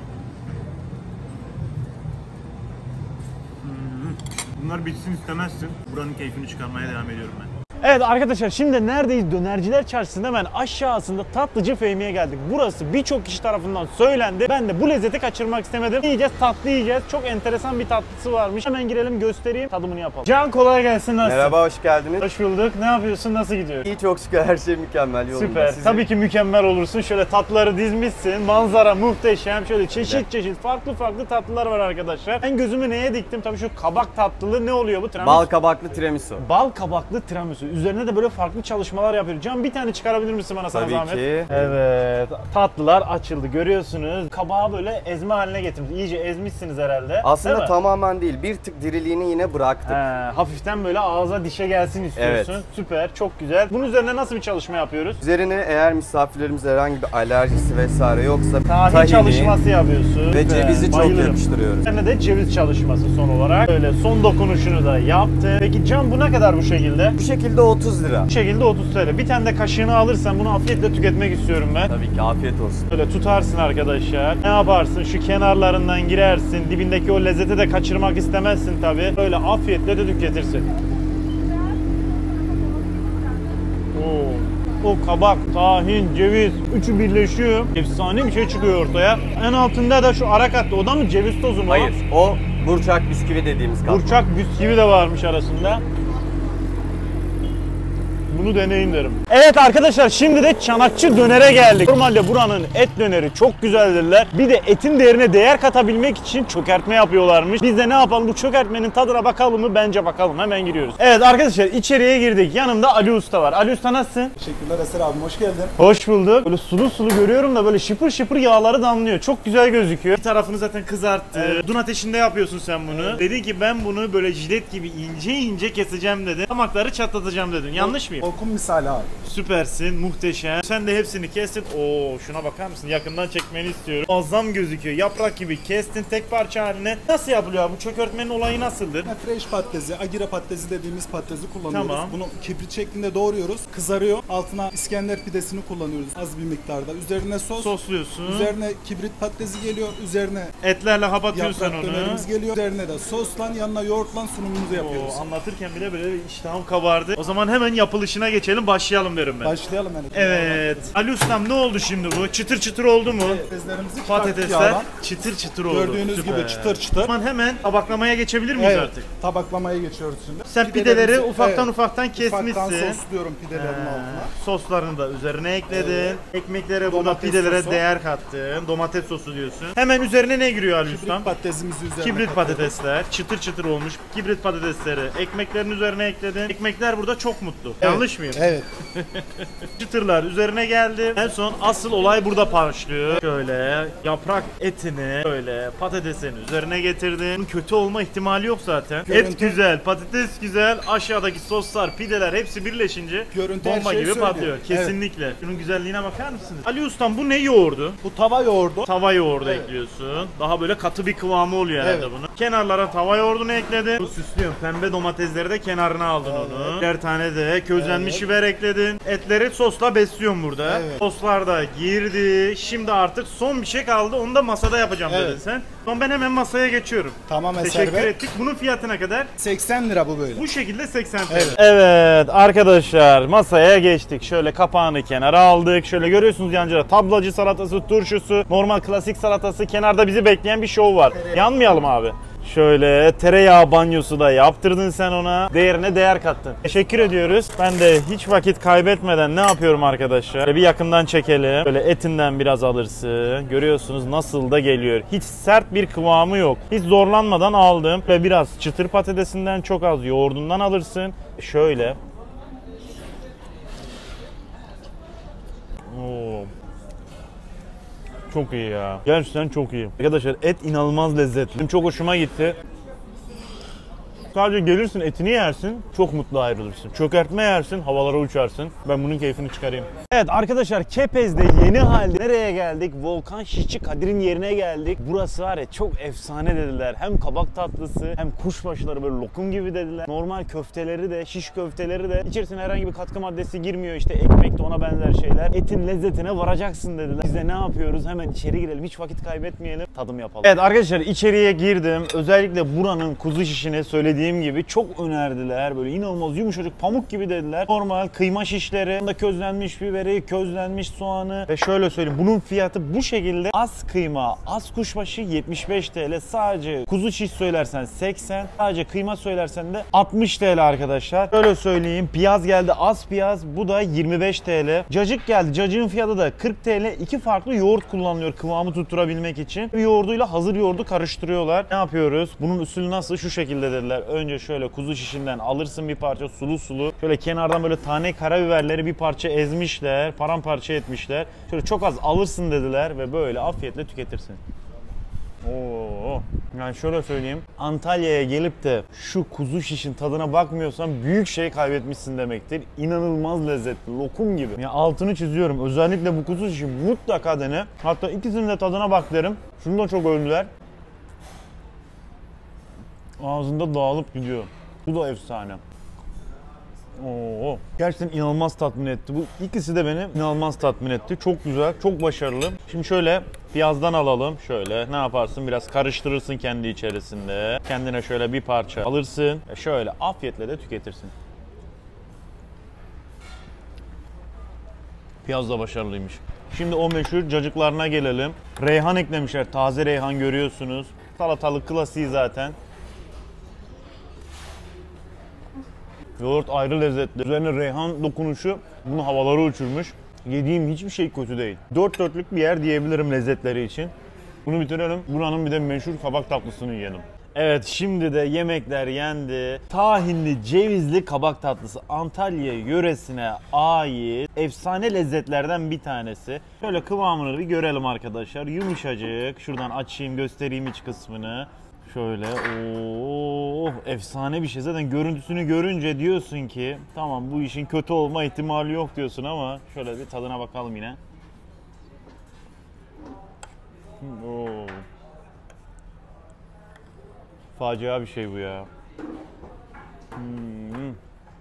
Bunlar bitsin istemezsin. Buranın keyfini çıkarmaya devam ediyorum ben. Evet arkadaşlar, şimdi neredeyiz? Dönerciler Çarşısı'nın hemen aşağısında Tatlıcı Fehmi'ye geldik. Burası birçok kişi tarafından söylendi. Ben de bu lezzeti kaçırmak istemedim. Yiyeceğiz, tatlı yiyeceğiz. Çok enteresan bir tatlısı varmış. Hemen girelim, göstereyim, tadımını yapalım. Can, kolay gelsin, nasılsın? Merhaba, hoş geldiniz. Hoş bulduk. Ne yapıyorsun? Nasıl gidiyor? İyi, çok şükür, her şey mükemmel yolunda. Süper. Sizin- Tabii ki mükemmel olursun. Şöyle tatlıları dizmişsin. Manzara muhteşem. Şöyle çeşit Evet. çeşit farklı farklı tatlılar var arkadaşlar. Ben gözümü neye diktim? Tabii şu kabak tatlılığı. Ne oluyor bu? Tiramisu. Bal kabaklı tiramisu. Bal kabaklı tiramisu. Üzerine de böyle farklı çalışmalar yapıyor. Can, bir tane çıkarabilir misin bana, sana Tabii zahmet? ki. Evet. Tatlılar açıldı. Görüyorsunuz. Kabağı böyle ezme haline getirmiş. İyice ezmişsiniz herhalde. Aslında Değil mi? tamamen değil, bir tık diriliğini yine bıraktık. He, hafiften böyle ağza dişe gelsin istiyorsun. Evet. Süper. Çok güzel. Bunun üzerine nasıl bir çalışma yapıyoruz? Üzerine eğer misafirlerimiz herhangi bir alerjisi vesaire yoksa Tahin tahini çalışması yapıyorsun. ve cevizi çok Bayılırım. yakıştırıyoruz. Üzerine de ceviz çalışması son olarak. Böyle son dokunuşunu da yaptı. Peki Can, bu ne kadar bu şekilde? Bu şekilde otuz lira. Bu şekilde otuz TL. Bir tane de kaşığını alırsan bunu afiyetle tüketmek istiyorum ben. Tabii ki, afiyet olsun. Böyle tutarsın arkadaşlar. Ne yaparsın? Şu kenarlarından girersin. Dibindeki o lezzeti de kaçırmak istemezsin tabii. Böyle afiyetle de tüketirsin. Oo. O kabak, tahin, ceviz, üçü birleşiyor. Efsane bir şey çıkıyor ortaya. En altında da şu arakatta. O da mı ceviz tozu mu? Hayır, o burçak bisküvi dediğimiz katman. Burçak bisküvi de varmış arasında. Bu Bunu deneyin derim. Evet arkadaşlar, şimdi de Çanakçı Döner'e geldik. Normalde buranın et döneri çok güzeldirler. Bir de etin değerine değer katabilmek için çökertme yapıyorlarmış. Biz de ne yapalım, bu çökertmenin tadına bakalım mı? Bence bakalım. Hemen giriyoruz. Evet arkadaşlar, içeriye girdik. Yanımda Ali Usta var. Ali Usta nasılsın? Teşekkürler Eser abim, hoş geldin. Hoş bulduk. Böyle sulu sulu görüyorum da böyle şıpır şıpır yağları damlıyor. Çok güzel gözüküyor. Bir tarafını zaten kızarttı. Evet. Dun ateşinde yapıyorsun sen bunu. Evet. Dedi ki ben bunu böyle jilet gibi ince ince keseceğim dedi. Damakları çatlatacağım dedin. Yanlış mıyım? Okum misali abi. Süpersin, muhteşem. Sen de hepsini kestin. Oo, şuna bakar mısın? Yakından çekmeni istiyorum. Muazzam gözüküyor. Yaprak gibi kestin tek parça haline. Nasıl yapılıyor bu çökertmenin olayı nasıldır? Yani fresh patatesi, agira patatesi dediğimiz patatesi kullanıyoruz. Tamam. Bunu kibrit şeklinde doğruyoruz. Kızarıyor. Altına İskender pidesini kullanıyoruz az bir miktarda. Üzerine sos. Sosluyorsun. Üzerine kibrit patatesi geliyor. Üzerine etlerle kapatıyorsun yaprak onu. dönerimiz geliyor. Üzerine de soslan, yanına yoğurtlan sunumumuzu yapıyoruz. Oo, anlatırken bile böyle iştahım kabardı. O zaman hemen yapılışına geçelim, başlayalım derim ben. Başlayalım yani. Evet. Ali Ustam, ne oldu şimdi bu? Çıtır çıtır oldu mu? Patateslerimizi Patatesler çıtır çıtır oldu. Gördüğünüz Süper. gibi çıtır çıtır. O zaman hemen tabaklamaya geçebilir miyiz Evet, artık? tabaklamaya geçiyoruz şimdi. Sen pideleri Pidelerimizi- ufaktan evet, ufaktan kesmişsin. Ufaktan sosluyorum pidelerin altına. Soslarını da üzerine ekledin. Evet. Ekmeklere burada Domates pidelere sosu. değer kattın. Domates sosu diyorsun. Hemen üzerine ne giriyor Ali Ustam? Kibrit patatesimizi üzerine Kibrit katıyoruz. patatesler, çıtır çıtır olmuş kibrit patatesleri ekmeklerin üzerine ekledin. Ekmekler burada çok mutlu. Evet, Yanlış mıyım? Evet. Çıtırlar üzerine geldi. En son asıl olay burada başlıyor. Şöyle yaprak etini böyle patatesin üzerine getirdin. Bunun kötü olma ihtimali yok zaten. Görüntü- Et güzel, patates güzel, aşağıdaki soslar, pideler hepsi birleşince Görüntü her bomba şeyi gibi söylüyor. patlıyor. Evet. Kesinlikle. Şunun güzelliğine bakar mısınız? Ali Ustam, bu ne yoğurdu? Bu tava yoğurdu. Tava yoğurdu Evet. ekliyorsun. Daha böyle katı bir kıvamı oluyor herhalde Evet. bunun. Kenarlara tava yoğurdunu ekledin. Bu süslüyorsun. Pembe domatesleri de kenarına aldın onu. Birer tane de közlenmiş Evet. biber ekledin. Etleri sosla besliyorsun burada. Evet. Soslar da girdi. Şimdi artık son bir şey kaldı. Onu da masada yapacağım Evet. dedin sen. Son ben hemen masaya geçiyorum. Tamam Eser Teşekkür Bey. ettik. Bunun fiyatı ne kadar? seksen lira bu böyle. Bu şekilde seksen T L. Evet. Evet arkadaşlar, masaya geçtik. Şöyle kapağını kenara aldık. Şöyle görüyorsunuz yancıda tablacı salatası, turşusu, normal klasik salatası. Kenarda bizi bekleyen bir şov var. Yanmayalım abi. Şöyle tereyağı banyosu da yaptırdın sen ona. Değerine değer kattın. Teşekkür ediyoruz. Ben de hiç vakit kaybetmeden ne yapıyorum arkadaşlar? Böyle bir yakından çekelim. Böyle etinden biraz alırsın. Görüyorsunuz nasıl da geliyor. Hiç sert bir kıvamı yok. Hiç zorlanmadan aldım. Ve biraz çıtır patatesinden çok az yoğurdundan alırsın. Şöyle. Oo. Çok iyi ya. Gerçekten çok iyi. Arkadaşlar et inanılmaz lezzetli. Benim çok hoşuma gitti. Sadece gelirsin, etini yersin, çok mutlu ayrılırsın. Çökertme yersin, havalara uçarsın. Ben bunun keyfini çıkarayım. Evet arkadaşlar, Kepez'de yeni halde nereye geldik? Volkan Şişçi Kadir'in yerine geldik. Burası var ya, çok efsane dediler. Hem kabak tatlısı hem kuşbaşıları böyle lokum gibi dediler. Normal köfteleri de, şiş köfteleri de içerisine herhangi bir katkı maddesi girmiyor. İşte ekmek de ona benzer şeyler. Etin lezzetine varacaksın dediler. Biz de ne yapıyoruz? Hemen içeri girelim. Hiç vakit kaybetmeyelim. Tadım yapalım. Evet arkadaşlar, içeriye girdim. Özellikle buranın kuzu şişini söylediğim gibi çok önerdiler. Böyle inanılmaz yumuşacık pamuk gibi dediler. Normal kıyma şişleri, bunda közlenmiş biberi, közlenmiş soğanı ve şöyle söyleyeyim, bunun fiyatı bu şekilde. Az kıyma, az kuşbaşı yetmiş beş T L. Sadece kuzu şiş söylersen seksen, sadece kıyma söylersen de altmış T L arkadaşlar. Şöyle söyleyeyim, piyaz geldi, az piyaz, bu da yirmi beş T L. Cacık geldi, cacığın fiyatı da kırk T L. İki farklı yoğurt kullanılıyor kıvamı tutturabilmek için. Bir yoğurduyla hazır yoğurdu karıştırıyorlar. Ne yapıyoruz? Bunun usulü nasıl? Şu şekilde dediler. Önce şöyle kuzu şişinden alırsın bir parça sulu sulu. Şöyle kenardan böyle tane karabiberleri bir parça ezmişler, paramparça etmişler. Şöyle çok az alırsın dediler ve böyle afiyetle tüketirsin. Oo. Yani şöyle söyleyeyim, Antalya'ya gelip de şu kuzu şişin tadına bakmıyorsan büyük şey kaybetmişsin demektir. İnanılmaz lezzetli, lokum gibi. Yani altını çiziyorum. Özellikle bu kuzu şişi mutlaka dene. Hatta ikisinin de tadına bak derim. Şunu da çok övdüler. Ağzında dağılıp gidiyor. Bu da efsane. Oo, gerçekten inanılmaz tatmin etti. Bu ikisi de beni inanılmaz tatmin etti. Çok güzel, çok başarılı. Şimdi şöyle piyazdan alalım. Şöyle ne yaparsın? Biraz karıştırırsın kendi içerisinde. Kendine şöyle bir parça alırsın. Ve şöyle afiyetle de tüketirsin. Piyaz da başarılıymış. Şimdi o meşhur cacıklarına gelelim. Reyhan eklemişler. Taze reyhan görüyorsunuz. Salatalık klasiği zaten. Yoğurt ayrı lezzetli. Üzerine reyhan dokunuşu bunu havalara uçurmuş. Yediğim hiçbir şey kötü değil. Dört dörtlük bir yer diyebilirim lezzetleri için. Bunu bitirelim. Buranın bir de meşhur kabak tatlısını yiyelim. Evet, şimdi de yemekler yendi. Tahinli cevizli kabak tatlısı Antalya yöresine ait efsane lezzetlerden bir tanesi. Şöyle kıvamını bir görelim arkadaşlar. Yumuşacık. Şuradan açayım, göstereyim iç kısmını. Şöyle ooo efsane bir şey. Zaten görüntüsünü görünce diyorsun ki tamam bu işin kötü olma ihtimali yok diyorsun ama şöyle bir tadına bakalım yine. Oo. Facia bir şey bu ya. Hmm.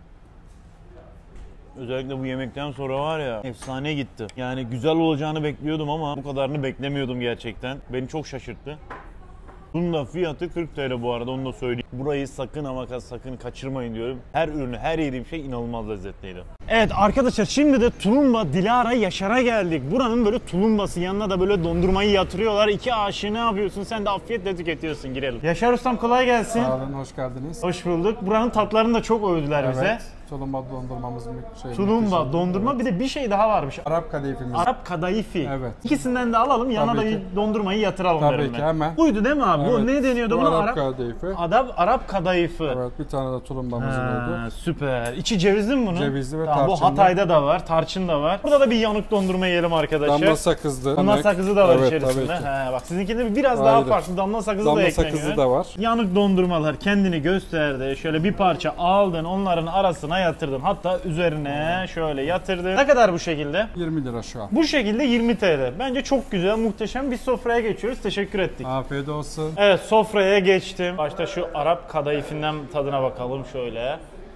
Özellikle bu yemekten sonra var ya efsane gitti. Yani güzel olacağını bekliyordum ama bu kadarını beklemiyordum gerçekten. Beni çok şaşırttı. Bunun da fiyatı kırk TL bu arada, onu da söyleyeyim. Burayı sakın ama sakın kaçırmayın diyorum. Her ürünü, her yediğim şey inanılmaz lezzetliydi. Evet arkadaşlar, şimdi de Tulumba Dilara Yaşar'a geldik. Buranın böyle tulumbası, yanına da böyle dondurmayı yatırıyorlar. İki aşığı ne yapıyorsun? Sen de afiyetle tüketiyorsun, girelim. Yaşar Ustam kolay gelsin. Sağ olun, hoş geldiniz. Hoş bulduk. Buranın tatlarını da çok övdüler evet, bize. Tulumba dondurmamız şey. Tulumba dondurma, evet. Bir de bir şey daha varmış. Arap kadayıfimiz. Arap kadayıfi. Evet. İkisinden de alalım, yanına Tabii da ki. dondurmayı yatıralım. Tabii ki, hemen. Buydu değil mi abi? Evet. Bu ne deniyordu Bu buna? Arap, Arap kadayıfi. Adam Arap kadayıfı. Evet, bir tane de tulumbamız oldu. Süper. İçi cevizli mi bunun? Cevizli ve tamam, tarçınlı. Bu Hatay'da da var, tarçın da var. Burada da bir yanık dondurma yiyelim arkadaşlar. Damla sakızlı. Damla sakızı da var evet, içerisinde. He, bak sizinkinde biraz Hayır. daha farklı. Damla sakızı Damla da ekleniyor. sakızı da var. Yanık dondurmalar kendini gösterdi. Şöyle bir parça aldın, onların arasına yatırdın. Hatta üzerine şöyle yatırdın. Ne kadar bu şekilde? yirmi lira şu an. Bu şekilde yirmi TL. Bence çok güzel, muhteşem bir sofraya geçiyoruz. Teşekkür ettik. Afiyet olsun. Evet, sofraya geçtim. Başta şu Arap kadayıfinden tadına bakalım şöyle.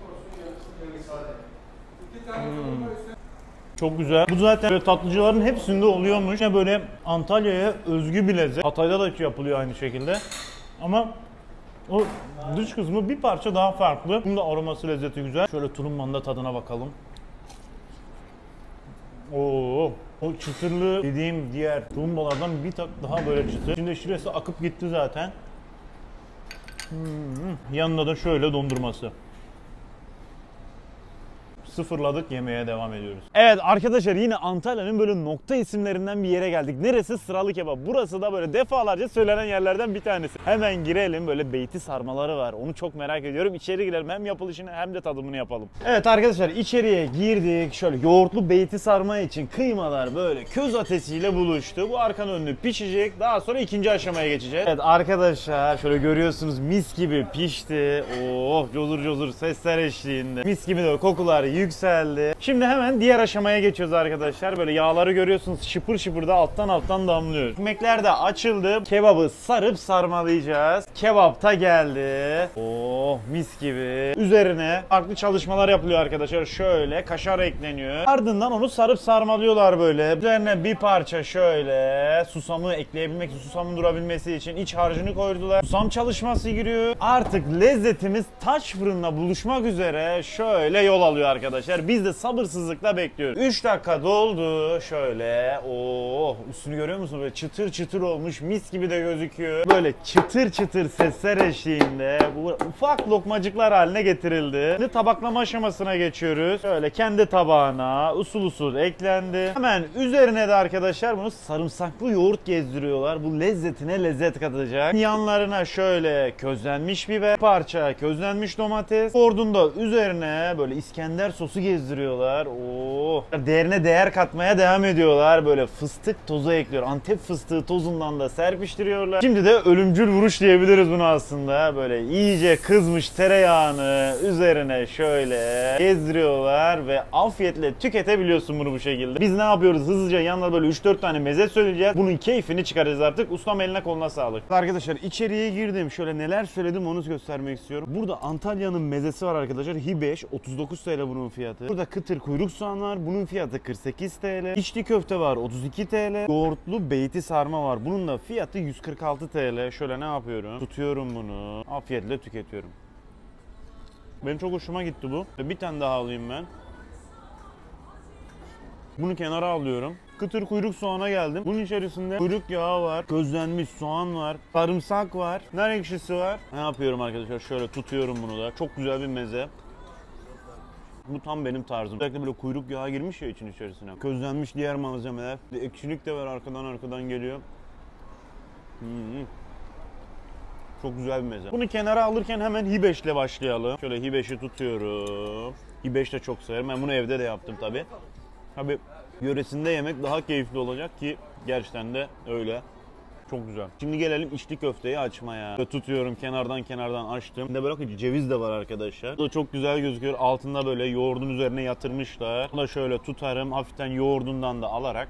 Hmm. Çok güzel. Bu zaten böyle tatlıcıların hepsinde oluyormuş. Yine böyle Antalya'ya özgü bir lezzet. Hatay'da da yapılıyor aynı şekilde. Ama o dış kısmı bir parça daha farklı. Bunun da aroması, lezzeti güzel. Şöyle tulumbanın da tadına bakalım. Oo, o çıtırlığı dediğim diğer tulumbalardan bir tat daha böyle çıtır. Şimdi şurası akıp gitti zaten. Hmm. Yanında da şöyle dondurması. Sıfırladık, yemeye devam ediyoruz. Evet arkadaşlar, yine Antalya'nın böyle nokta isimlerinden bir yere geldik. Neresi? Sıralı Kebap. Burası da böyle defalarca söylenen yerlerden bir tanesi. Hemen girelim, böyle beyti sarmaları var. Onu çok merak ediyorum. İçeri girelim, hem yapılışını hem de tadımını yapalım. Evet arkadaşlar, içeriye girdik. Şöyle yoğurtlu beyti sarma için kıymalar böyle köz ateşiyle buluştu. Bu arkan önlü pişecek. Daha sonra ikinci aşamaya geçeceğiz. Evet arkadaşlar, şöyle görüyorsunuz mis gibi pişti. Oh, cozur cozur sesler eşliğinde. Mis gibi de kokular yükseldi. Şimdi hemen diğer aşamaya geçiyoruz arkadaşlar. Böyle yağları görüyorsunuz, şıpır şıpır da alttan alttan damlıyor. Ekmekler de açıldı. Kebabı sarıp sarmalayacağız. Kebap da geldi. Oh, mis gibi. Üzerine farklı çalışmalar yapılıyor arkadaşlar. Şöyle kaşar ekleniyor. Ardından onu sarıp sarmalıyorlar böyle. Üzerine bir parça şöyle susamı ekleyebilmek için, susamın durabilmesi için iç harcını koydular. Susam çalışması giriyor. Artık lezzetimiz taş fırınla buluşmak üzere şöyle yol alıyor arkadaşlar. Biz de sabırsızlıkla bekliyoruz. üç dakika doldu. Şöyle. Oo, üstünü görüyor musun? Böyle çıtır çıtır olmuş. Mis gibi de gözüküyor. Böyle çıtır çıtır sesler eşliğinde bu ufak lokmacıklar haline getirildi. Şimdi tabaklama aşamasına geçiyoruz. Şöyle kendi tabağına usul usul eklendi. Hemen üzerine de arkadaşlar bunu sarımsaklı yoğurt gezdiriyorlar. Bu lezzetine lezzet katacak. Yanlarına şöyle közlenmiş biber, parça közlenmiş domates. Yoğurdun üzerine böyle İskender sosu gezdiriyorlar. Oo. Değerine değer katmaya devam ediyorlar. Böyle fıstık tozu ekliyor. Antep fıstığı tozundan da serpiştiriyorlar. Şimdi de ölümcül vuruş diyebiliriz bunu aslında. Böyle iyice kızmış tereyağını üzerine şöyle gezdiriyorlar ve afiyetle tüketebiliyorsun bunu bu şekilde. Biz ne yapıyoruz? Hızlıca yanına böyle üç dört tane meze söyleyeceğiz. Bunun keyfini çıkaracağız artık. Ustam eline koluna sağlık. Arkadaşlar içeriye girdim. Şöyle neler söyledim onu göstermek istiyorum. Burada Antalya'nın mezesi var arkadaşlar. Hibeş otuz dokuz TL bunun fiyatı. Burada kıtır kuyruk soğan var. Bunun fiyatı kırk sekiz TL. İçli köfte var otuz iki TL. Yoğurtlu beyti sarma var. Bunun da fiyatı yüz kırk altı TL. Şöyle ne yapıyorum? Tutuyorum bunu. Afiyetle tüketiyorum. Benim çok hoşuma gitti bu. Bir tane daha alayım ben. Bunu kenara alıyorum. Kıtır kuyruk soğana geldim. Bunun içerisinde kuyruk yağı var, közlenmiş soğan var, sarımsak var, nar ekşisi var. Ne yapıyorum arkadaşlar? Şöyle tutuyorum bunu da. Çok güzel bir meze. Bu tam benim tarzım. Özellikle böyle kuyruk yağı girmiş ya için içerisine. Közlenmiş diğer malzemeler. Bir ekşilik de var, arkadan arkadan geliyor. Hmm. Çok güzel bir meze. Bunu kenara alırken hemen hibeş ile başlayalım. Şöyle hibeşi tutuyorum. Hibeş de çok severim. Ben bunu evde de yaptım tabi. Tabi yöresinde yemek daha keyifli olacak ki gerçekten de öyle. Çok güzel. Şimdi gelelim içli köfteyi açmaya. Böyle tutuyorum, kenardan kenardan açtım. Şimdi böyle ceviz de var arkadaşlar. Bu da çok güzel gözüküyor. Altında böyle yoğurdun üzerine yatırmışlar. Bunu da şöyle tutarım. Hafiften yoğurdundan da alarak.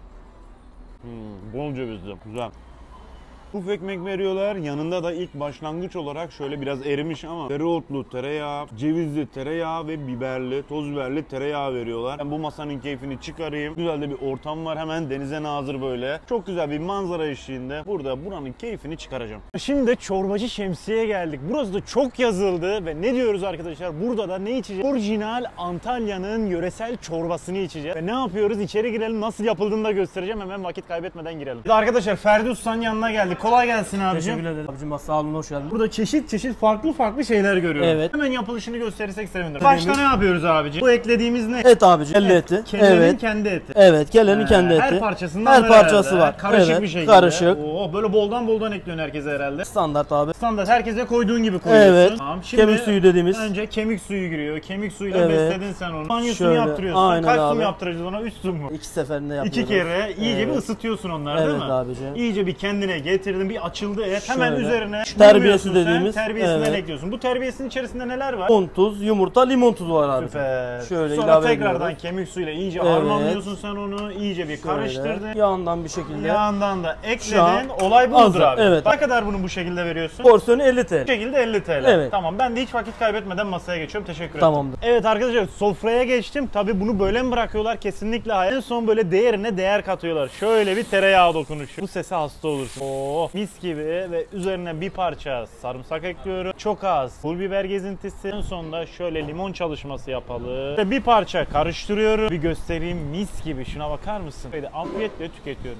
Hmm, bol cevizli. Güzel. Uf ekmek veriyorlar. Yanında da ilk başlangıç olarak şöyle biraz erimiş ama dereotlu tereyağı, cevizli tereyağı ve biberli, toz biberli tereyağı veriyorlar. Ben bu masanın keyfini çıkarayım. Güzel de bir ortam var. Hemen denize nazır böyle. Çok güzel bir manzara eşliğinde. Burada buranın keyfini çıkaracağım. Şimdi de çorbacı Şemsiye'ye geldik. Burası da çok yazıldı ve ne diyoruz arkadaşlar? Burada da ne içeceğiz? Orijinal Antalya'nın yöresel çorbasını içeceğiz. Ve ne yapıyoruz? İçeri girelim. Nasıl yapıldığını da göstereceğim. Hemen vakit kaybetmeden girelim. Arkadaşlar Ferdi Usta'nın yanına geldik. Kolay gelsin abicim. Teşekkür ederim. Abicim sağ olun, hoş geldin. Burada çeşit çeşit farklı farklı şeyler görüyorum. Evet. Hemen yapılışını gösterirsek sevinirim. Başta ne yapıyoruz abicim? Bu eklediğimiz ne? Et abicim. Elle eti. Kellenin Evet. kendi eti. Evet, kellenin kendi eti. Her parçasından Her var parçası herhalde. var. Karışık Evet, bir şekilde. karışık. Oo, böyle boldan boldan ekliyorsun herkese herhalde. Standart abi. Standart herkese koyduğun gibi koyuyorsun. Evet. Tamam. Şimdi Kemik suyu dediğimiz. Önce kemik suyu giriyor. Kemik suyuyla Evet. besledin sen onu. Banyosunu Şöyle, yaptırıyorsun. aynen Kaç su abi. mu yaptıracağız ona? üç su mu? İki seferinde yapıyoruz. İki kere iyice Evet. bir ısıtıyorsun onları değil Evet mi? abicim. İyice bir kendine getirdin, bir açıldı et. Hemen Şöyle. üzerine Terbiyesi vurmuyorsun sen, dediğimiz, terbiyesinden evet. ekliyorsun. Bu terbiyesinin içerisinde neler var? Un, tuz, yumurta, limon tuzu var abi. Süper. Şöyle Sonra ilave tekrardan ediyoruz. kemik suyuyla iyice Evet. harmanlıyorsun sen onu. İyice bir karıştırdın. Şöyle Yağından bir şekilde. Yağından da Şu an ekledin. Olay bu mudur hazır, abi? evet. Ne kadar bunu bu şekilde veriyorsun? Porsiyonu elli Bu TL. şekilde elli TL. Evet. Tamam, ben de hiç vakit kaybetmeden masaya geçiyorum. Teşekkür ederim. Tamamdır. Evet arkadaşlar, sofraya geçtim. Tabii bunu böyle mi bırakıyorlar? Kesinlikle hayır. En son böyle değerine değer katıyorlar. Şöyle bir tereyağı dokunuşu. Bu sese hasta olursun. Oo, mis gibi ve üzerine bir parça sarımsak ekliyorum. Çok az pul biber gezintisi. En sonunda şöyle limon çalışması yapalım. Ve bir parça karıştırıyorum. Bir göstereyim, mis gibi. Şuna bakar mısın? Böyle afiyetle tüketiyorum.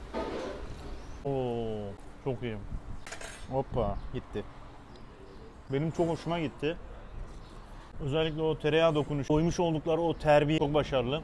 Oo, çok iyi. Hoppa, gitti. Benim çok hoşuma gitti. Özellikle o tereyağı dokunuşu, koymuş oldukları o terbiye çok başarılı.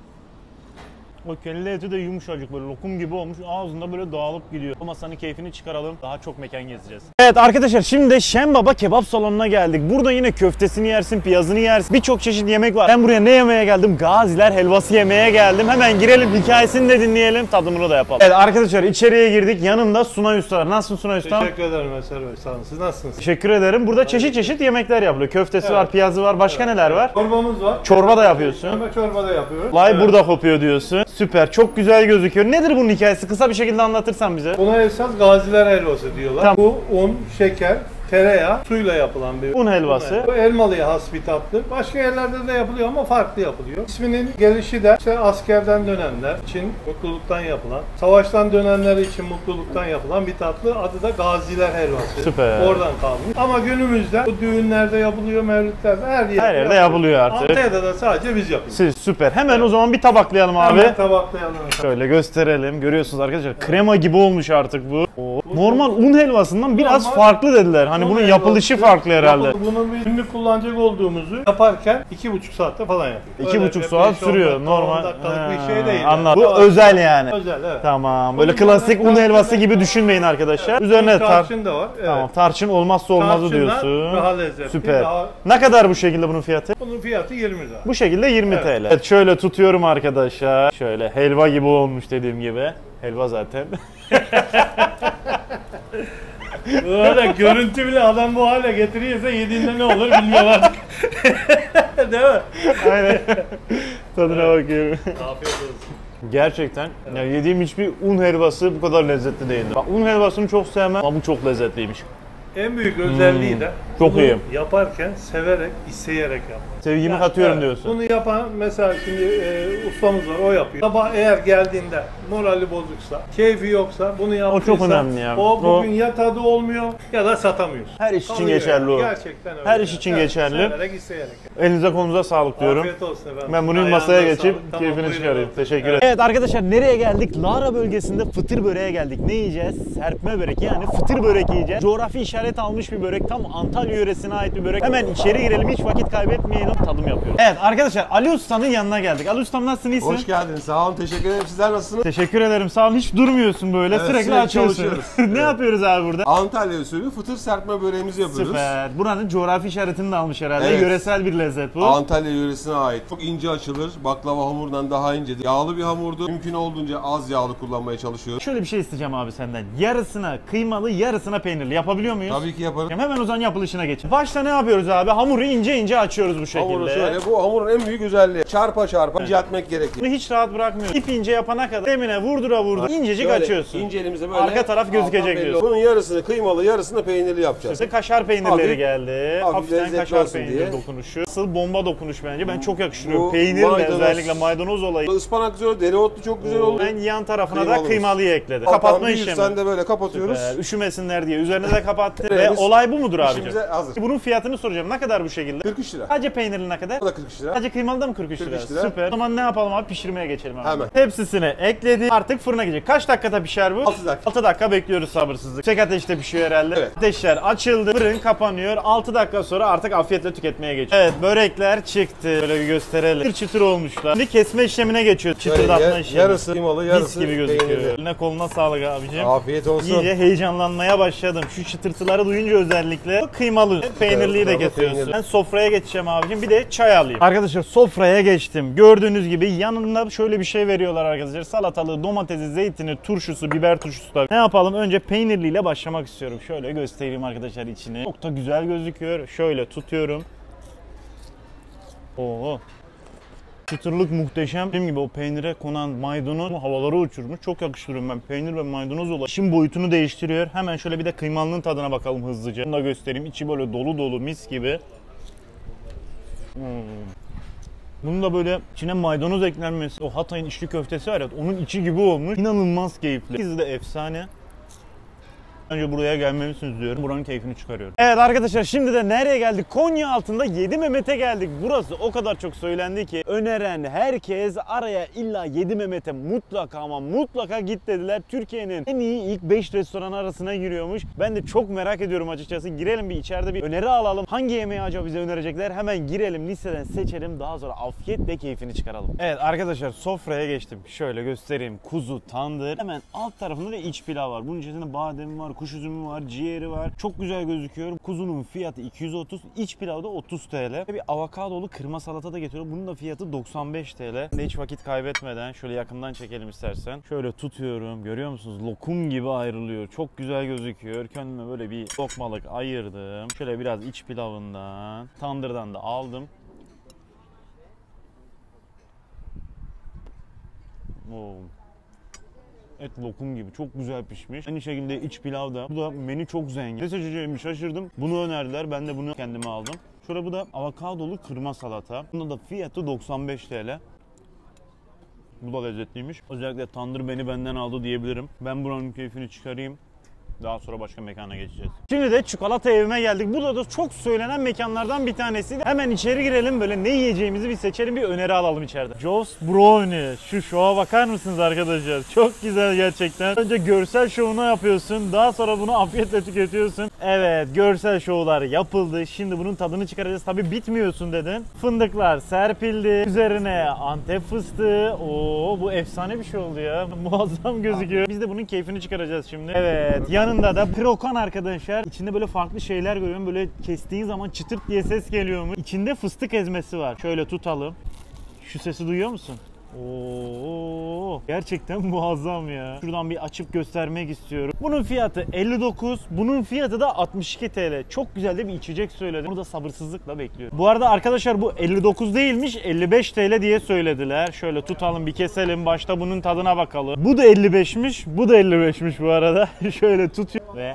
O kelle eti de yumuşacık, böyle lokum gibi olmuş. Ağzında böyle dağılıp gidiyor. Bu masanın keyfini çıkaralım. Daha çok mekan gezeceğiz. Evet arkadaşlar, şimdi de Şen Baba kebap salonuna geldik. Burada yine köftesini yersin, piyazını yersin. Birçok çeşit yemek var. Ben buraya ne yemeye geldim? Gaziler helvası yemeye geldim. Hemen girelim, hikayesini de dinleyelim, tadımını da yapalım. Evet arkadaşlar, içeriye girdik. Yanımda Sunay Usta var. Nasılsın Sunay Usta? Teşekkür ederim Eser Bey. Sağ olun. Siz nasılsınız? Teşekkür ederim. Burada çeşit çeşit yemekler yapılıyor. Köftesi Evet. var, piyazı var. Başka Evet. neler var? Çorbamız var. Çorba da yapıyorsun. Ama çorba da yapıyoruz. Olay Evet. burada kopuyor diyorsun. Süper. Çok güzel gözüküyor. Nedir bunun hikayesi? Kısa bir şekilde anlatırsan bize. Buna esas gaziler helvası diyorlar. Tamam. Bu un, şeker, tereyağı, suyla yapılan bir Un helvası. Bu elmalıya has bir tatlı. Başka yerlerde de yapılıyor ama farklı yapılıyor. İsminin gelişi de işte askerden dönenler için mutluluktan yapılan, savaştan dönenler için mutluluktan yapılan bir tatlı. Adı da gaziler helvası. Süper. Oradan kalmış. Ama günümüzde bu düğünlerde yapılıyor, mevlütlerde her yerde, Her yerde yapılıyor artık. Antalya'da da sadece biz yapıyoruz. Siz süper. Hemen o zaman bir tabaklayalım abi. Hemen tabaklayalım. Şöyle gösterelim. Görüyorsunuz arkadaşlar. Krema gibi olmuş artık bu. Oo. Normal un helvasından biraz Normal farklı dediler. Hani un bunun helvası. yapılışı farklı herhalde. Yapıl- Bunun bir günlük kullanacak olduğumuzu yaparken iki buçuk saatte falan yapıyoruz. İki buçuk saat sürüyor normal. on dakikalık Ha, bir şey değil. anladım. Yani. Bu özel yani. Özel, evet. Tamam. Böyle Bunun klasik un tarçın helvası da- gibi düşünmeyin arkadaşlar. Evet. Üzerine tar tarçın da var. Evet. Tamam, tarçın olmazsa olmazı Tarçınla diyorsun. daha lezzetli, Süper. daha- Ne kadar bu şekilde bunun fiyatı? Bunun fiyatı yirmi lira. Bu şekilde yirmi Evet. T L. Evet, şöyle tutuyorum arkadaşlar. Şöyle helva gibi olmuş dediğim gibi. Helva zaten. Öyle görüntü bile adam bu hale getiriyorsa yediğinde ne olur bilmiyorlar. Değil mi? Aynen. Tadına bakıyorum. Afiyet olsun. Gerçekten ya yediğim hiçbir un helvası bu kadar lezzetli değildi. Bak, un helvasını çok sevmem ama bu çok lezzetliymiş. En büyük özelliği Hmm, de çok bunu iyi. yaparken severek, isteyerek yapmak. Sevgimi Yani, katıyorum evet, diyorsun. Bunu yapan mesela şimdi e, ustamız var, o yapıyor. Sabah eğer geldiğinde morali bozuksa, keyfi yoksa bunu yaptıysa O çok önemli ya. o bugün O- ya tadı olmuyor ya da satamıyorsun. Her iş için Kalıyor geçerli yani. o. Gerçekten öyle. Her iş yani. için Evet, geçerli. Severek, isteyerek. Elinize kolunuza sağlık diyorum. Afiyet olsun efendim. Ben bunu Ayağınıza masaya geçip sağlık. Tamam, keyfini buyurun. çıkarayım. Teşekkür ederim. Evet arkadaşlar, nereye geldik? Lara bölgesinde fıtır böreğe geldik. Ne yiyeceğiz? Serpme börek, yani fıtır börek yiyeceğiz. Coğrafi işaret işaret almış bir börek. Tam Antalya yöresine ait bir börek. Hemen içeri girelim, hiç vakit kaybetmeyelim. Tadım yapıyoruz. Evet arkadaşlar, Ali Usta'nın yanına geldik. Ali Ustam nasılsın, iyisin? Hoş geldiniz. Sağ olun. Teşekkür ederim. Sizler nasılsınız? Teşekkür ederim. Sağ olun. Hiç durmuyorsun böyle. Evet, sürekli, sürekli açıyorsun. çalışıyoruz. ne Evet. yapıyoruz abi burada? Antalya usulü fıtır serpme böreğimizi yapıyoruz. Süper. Buranın coğrafi işaretini de almış herhalde. Evet. Yöresel bir lezzet bu. Antalya yöresine ait. Çok ince açılır. Baklava hamurundan daha incedir. Yağlı bir hamurdu. Mümkün olduğunca az yağlı kullanmaya çalışıyoruz. Şöyle bir şey isteyeceğim abi senden. Yarısına kıymalı, yarısına peynirli. Yapabiliyor muyuz? Tabii ki yaparım. Hemen o zaman yapılışına geçelim. Başta ne yapıyoruz abi? Hamuru ince ince açıyoruz bu şekilde. Hamuru şöyle. Bu hamurun en büyük özelliği. Çarpa çarpa inceltmek gerekir. Bunu hiç rahat bırakmıyoruz. İp ince yapana kadar demine vurdura vurdura incecik Şöyle açıyorsun. İnce elimize böyle. Arka taraf gözükecek alttan belli diyorsun. olur. Bunun yarısını kıymalı, yarısını peynirli yapacağız. İşte kaşar peynirleri Hafif- geldi. hafif Hafiften lezzetli kaşar olsun peyniri diye. dokunuşu. Asıl bomba dokunuş bence. Ben çok yakıştırıyorum. Bu Peynirle maydanoz- özellikle maydanoz olayı. Ispanak güzel olur, dereotlu çok güzel olur. Ben yan tarafına da Kıymalımız. kıymalıyı ekledim. Alttan Kapatma bir işlemi. Sen de böyle kapatıyoruz. Süper. Üşümesinler diye. Üzerine de kapattık. Ve Süremiz olay bu mudur abicim? işimize hazır. Bunun fiyatını soracağım. Ne kadar bu şekilde? kırk üç lira. Sadece peynirli ne kadar? Bu da kırk üç lira. Sadece kıymalı da mı kırk üç lira? kırk üç lira. Süper. O zaman ne yapalım abi? Pişirmeye geçelim abi. Hemen. Tepsisine ekledik. Artık fırına gidecek. Kaç dakikada pişer bu? altı dakika. altı dakika bekliyoruz sabırsızlık. Çek ateşte pişiyor herhalde. Evet. Ateşler açıldı. Fırın kapanıyor. altı dakika sonra artık afiyetle tüketmeye geçiyor. Evet, börekler çıktı. Böyle bir gösterelim. Çıtır çıtır olmuşlar. Şimdi kesme işlemine geçiyoruz. Çıtırdatma Şöyle işlemi. yarısı kıymalı, Mis yarısı gibi gözüküyor. peynirli. Eline koluna sağlık abicim. Afiyet olsun. İyice heyecanlanmaya başladım. Şu çıtırtıları duyunca özellikle. Bu kıymalı. Peynirliyi de Evet, kesiyorsun. peynirli. Ben sofraya geçeceğim abicim. Bir de çay alayım. Arkadaşlar sofraya geçtim. Gördüğünüz gibi yanında şöyle bir şey veriyorlar arkadaşlar. Salatalığı, domatesi, zeytini, turşusu, biber turşusu da. Ne yapalım? Önce peynirliyle başlamak istiyorum. Şöyle göstereyim arkadaşlar içini. Çok da güzel gözüküyor. Şöyle tutuyorum. Oo. Çıtırlık muhteşem. Dediğim gibi o peynire konan maydanoz havalara uçurmuş. Çok yakıştırıyorum ben. Peynir ve maydanoz olayı İşin boyutunu değiştiriyor. Hemen şöyle bir de kıymalının tadına bakalım hızlıca. Bunu da göstereyim. İçi böyle dolu dolu mis gibi. Hmm. Bunun da böyle içine maydanoz eklenmesi. O Hatay'ın içli köftesi var ya, onun içi gibi olmuş. İnanılmaz keyifli. Biz de efsane. Önce buraya gelmelisiniz diyorum. Buranın keyfini çıkarıyorum. Evet arkadaşlar, şimdi de nereye geldik? Konya altında Yedi Mehmet'e geldik. Burası o kadar çok söylendi ki öneren herkes araya illa Yedi Mehmet'e mutlaka ama mutlaka git dediler. Türkiye'nin en iyi ilk beş restoran arasına giriyormuş. Ben de çok merak ediyorum açıkçası. Girelim bir içeride bir öneri alalım. Hangi yemeği acaba bize önerecekler? Hemen girelim, listeden seçelim. Daha sonra afiyetle keyfini çıkaralım. Evet arkadaşlar, sofraya geçtim. Şöyle göstereyim. Kuzu tandır. Hemen alt tarafında da iç pilav var. Bunun içerisinde badem var, kuş üzümü var, ciğeri var. Çok güzel gözüküyor. Kuzunun fiyatı iki yüz otuz, iç pilavda otuz TL. Bir avokadolu kırma salata da getiriyor. Bunun da fiyatı doksan beş TL. Hiç vakit kaybetmeden şöyle yakından çekelim istersen. Şöyle tutuyorum. Görüyor musunuz? Lokum gibi ayrılıyor. Çok güzel gözüküyor. Kendime böyle bir lokmalık ayırdım. Şöyle biraz iç pilavından, tandırdan da aldım. Oo. Et lokum gibi çok güzel pişmiş. Aynı şekilde iç pilav da. Bu da menü çok zengin. Ne seçeceğimi şaşırdım. Bunu önerdiler. Ben de bunu kendime aldım. Şöyle bu da avokadolu kırma salata. Bunda da fiyatı doksan beş TL. Bu da lezzetliymiş. Özellikle tandır beni benden aldı diyebilirim. Ben buranın keyfini çıkarayım. Daha sonra başka mekana geçeceğiz. Şimdi de çikolata evime geldik. Burada da çok söylenen mekanlardan bir tanesi. Hemen içeri girelim, böyle ne yiyeceğimizi bir seçelim, bir öneri alalım içeride. Joe's Brownie. Şu şova bakar mısınız arkadaşlar? Çok güzel gerçekten. Önce görsel şovunu yapıyorsun. Daha sonra bunu afiyetle tüketiyorsun. Evet, görsel şovlar yapıldı. Şimdi bunun tadını çıkaracağız. Tabii bitmiyorsun dedin. Fındıklar serpildi. Üzerine Antep fıstığı. Oo, bu efsane bir şey oldu ya. Muazzam gözüküyor. Biz de bunun keyfini çıkaracağız şimdi. Evet, yanında da krokan arkadaşlar. İçinde böyle farklı şeyler görüyorum. Böyle kestiğin zaman çıtırt diye ses geliyor mu? İçinde fıstık ezmesi var. Şöyle tutalım. Şu sesi duyuyor musun? Oo, gerçekten muazzam ya. Şuradan bir açıp göstermek istiyorum. Bunun fiyatı elli dokuz, bunun fiyatı da altmış iki TL. Çok güzel de bir içecek söyledim. Bunu da sabırsızlıkla bekliyorum. Bu arada arkadaşlar bu elli dokuz değilmiş, elli beş TL diye söylediler. Şöyle tutalım, bir keselim. Başta bunun tadına bakalım. Bu da elli beşmiş, bu da elli beşmiş bu arada. Şöyle tutuyor ve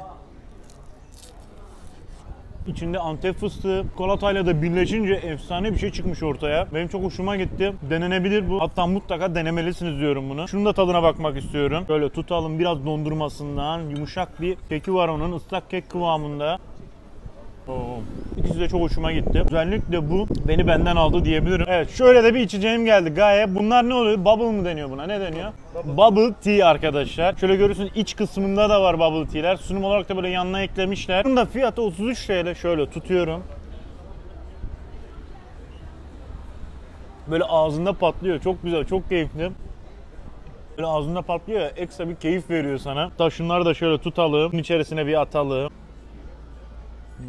İçinde Antep fıstığı, çikolatayla da birleşince efsane bir şey çıkmış ortaya. Benim çok hoşuma gitti. Denenebilir bu. Hatta mutlaka denemelisiniz diyorum bunu. Şunun da tadına bakmak istiyorum. Böyle tutalım, biraz dondurmasından. Yumuşak bir keki var onun. Islak kek kıvamında. Oo. İkisi de çok hoşuma gitti. Özellikle bu beni benden aldı diyebilirim. Evet, şöyle de bir içeceğim geldi. Gayet. Bunlar ne oluyor? Bubble mı deniyor buna? Ne deniyor? Bubble, bubble tea arkadaşlar. Şöyle görüyorsun, iç kısmında da var bubble tea'ler. Sunum olarak da böyle yanına eklemişler. Bunun da fiyatı otuz üç TL. Şöyle tutuyorum. Böyle ağzında patlıyor. Çok güzel, çok keyifli. Böyle ağzında patlıyor ya, ekstra bir keyif veriyor sana. Hatta şunları da şöyle tutalım. Bunun içerisine bir atalım. Hmm.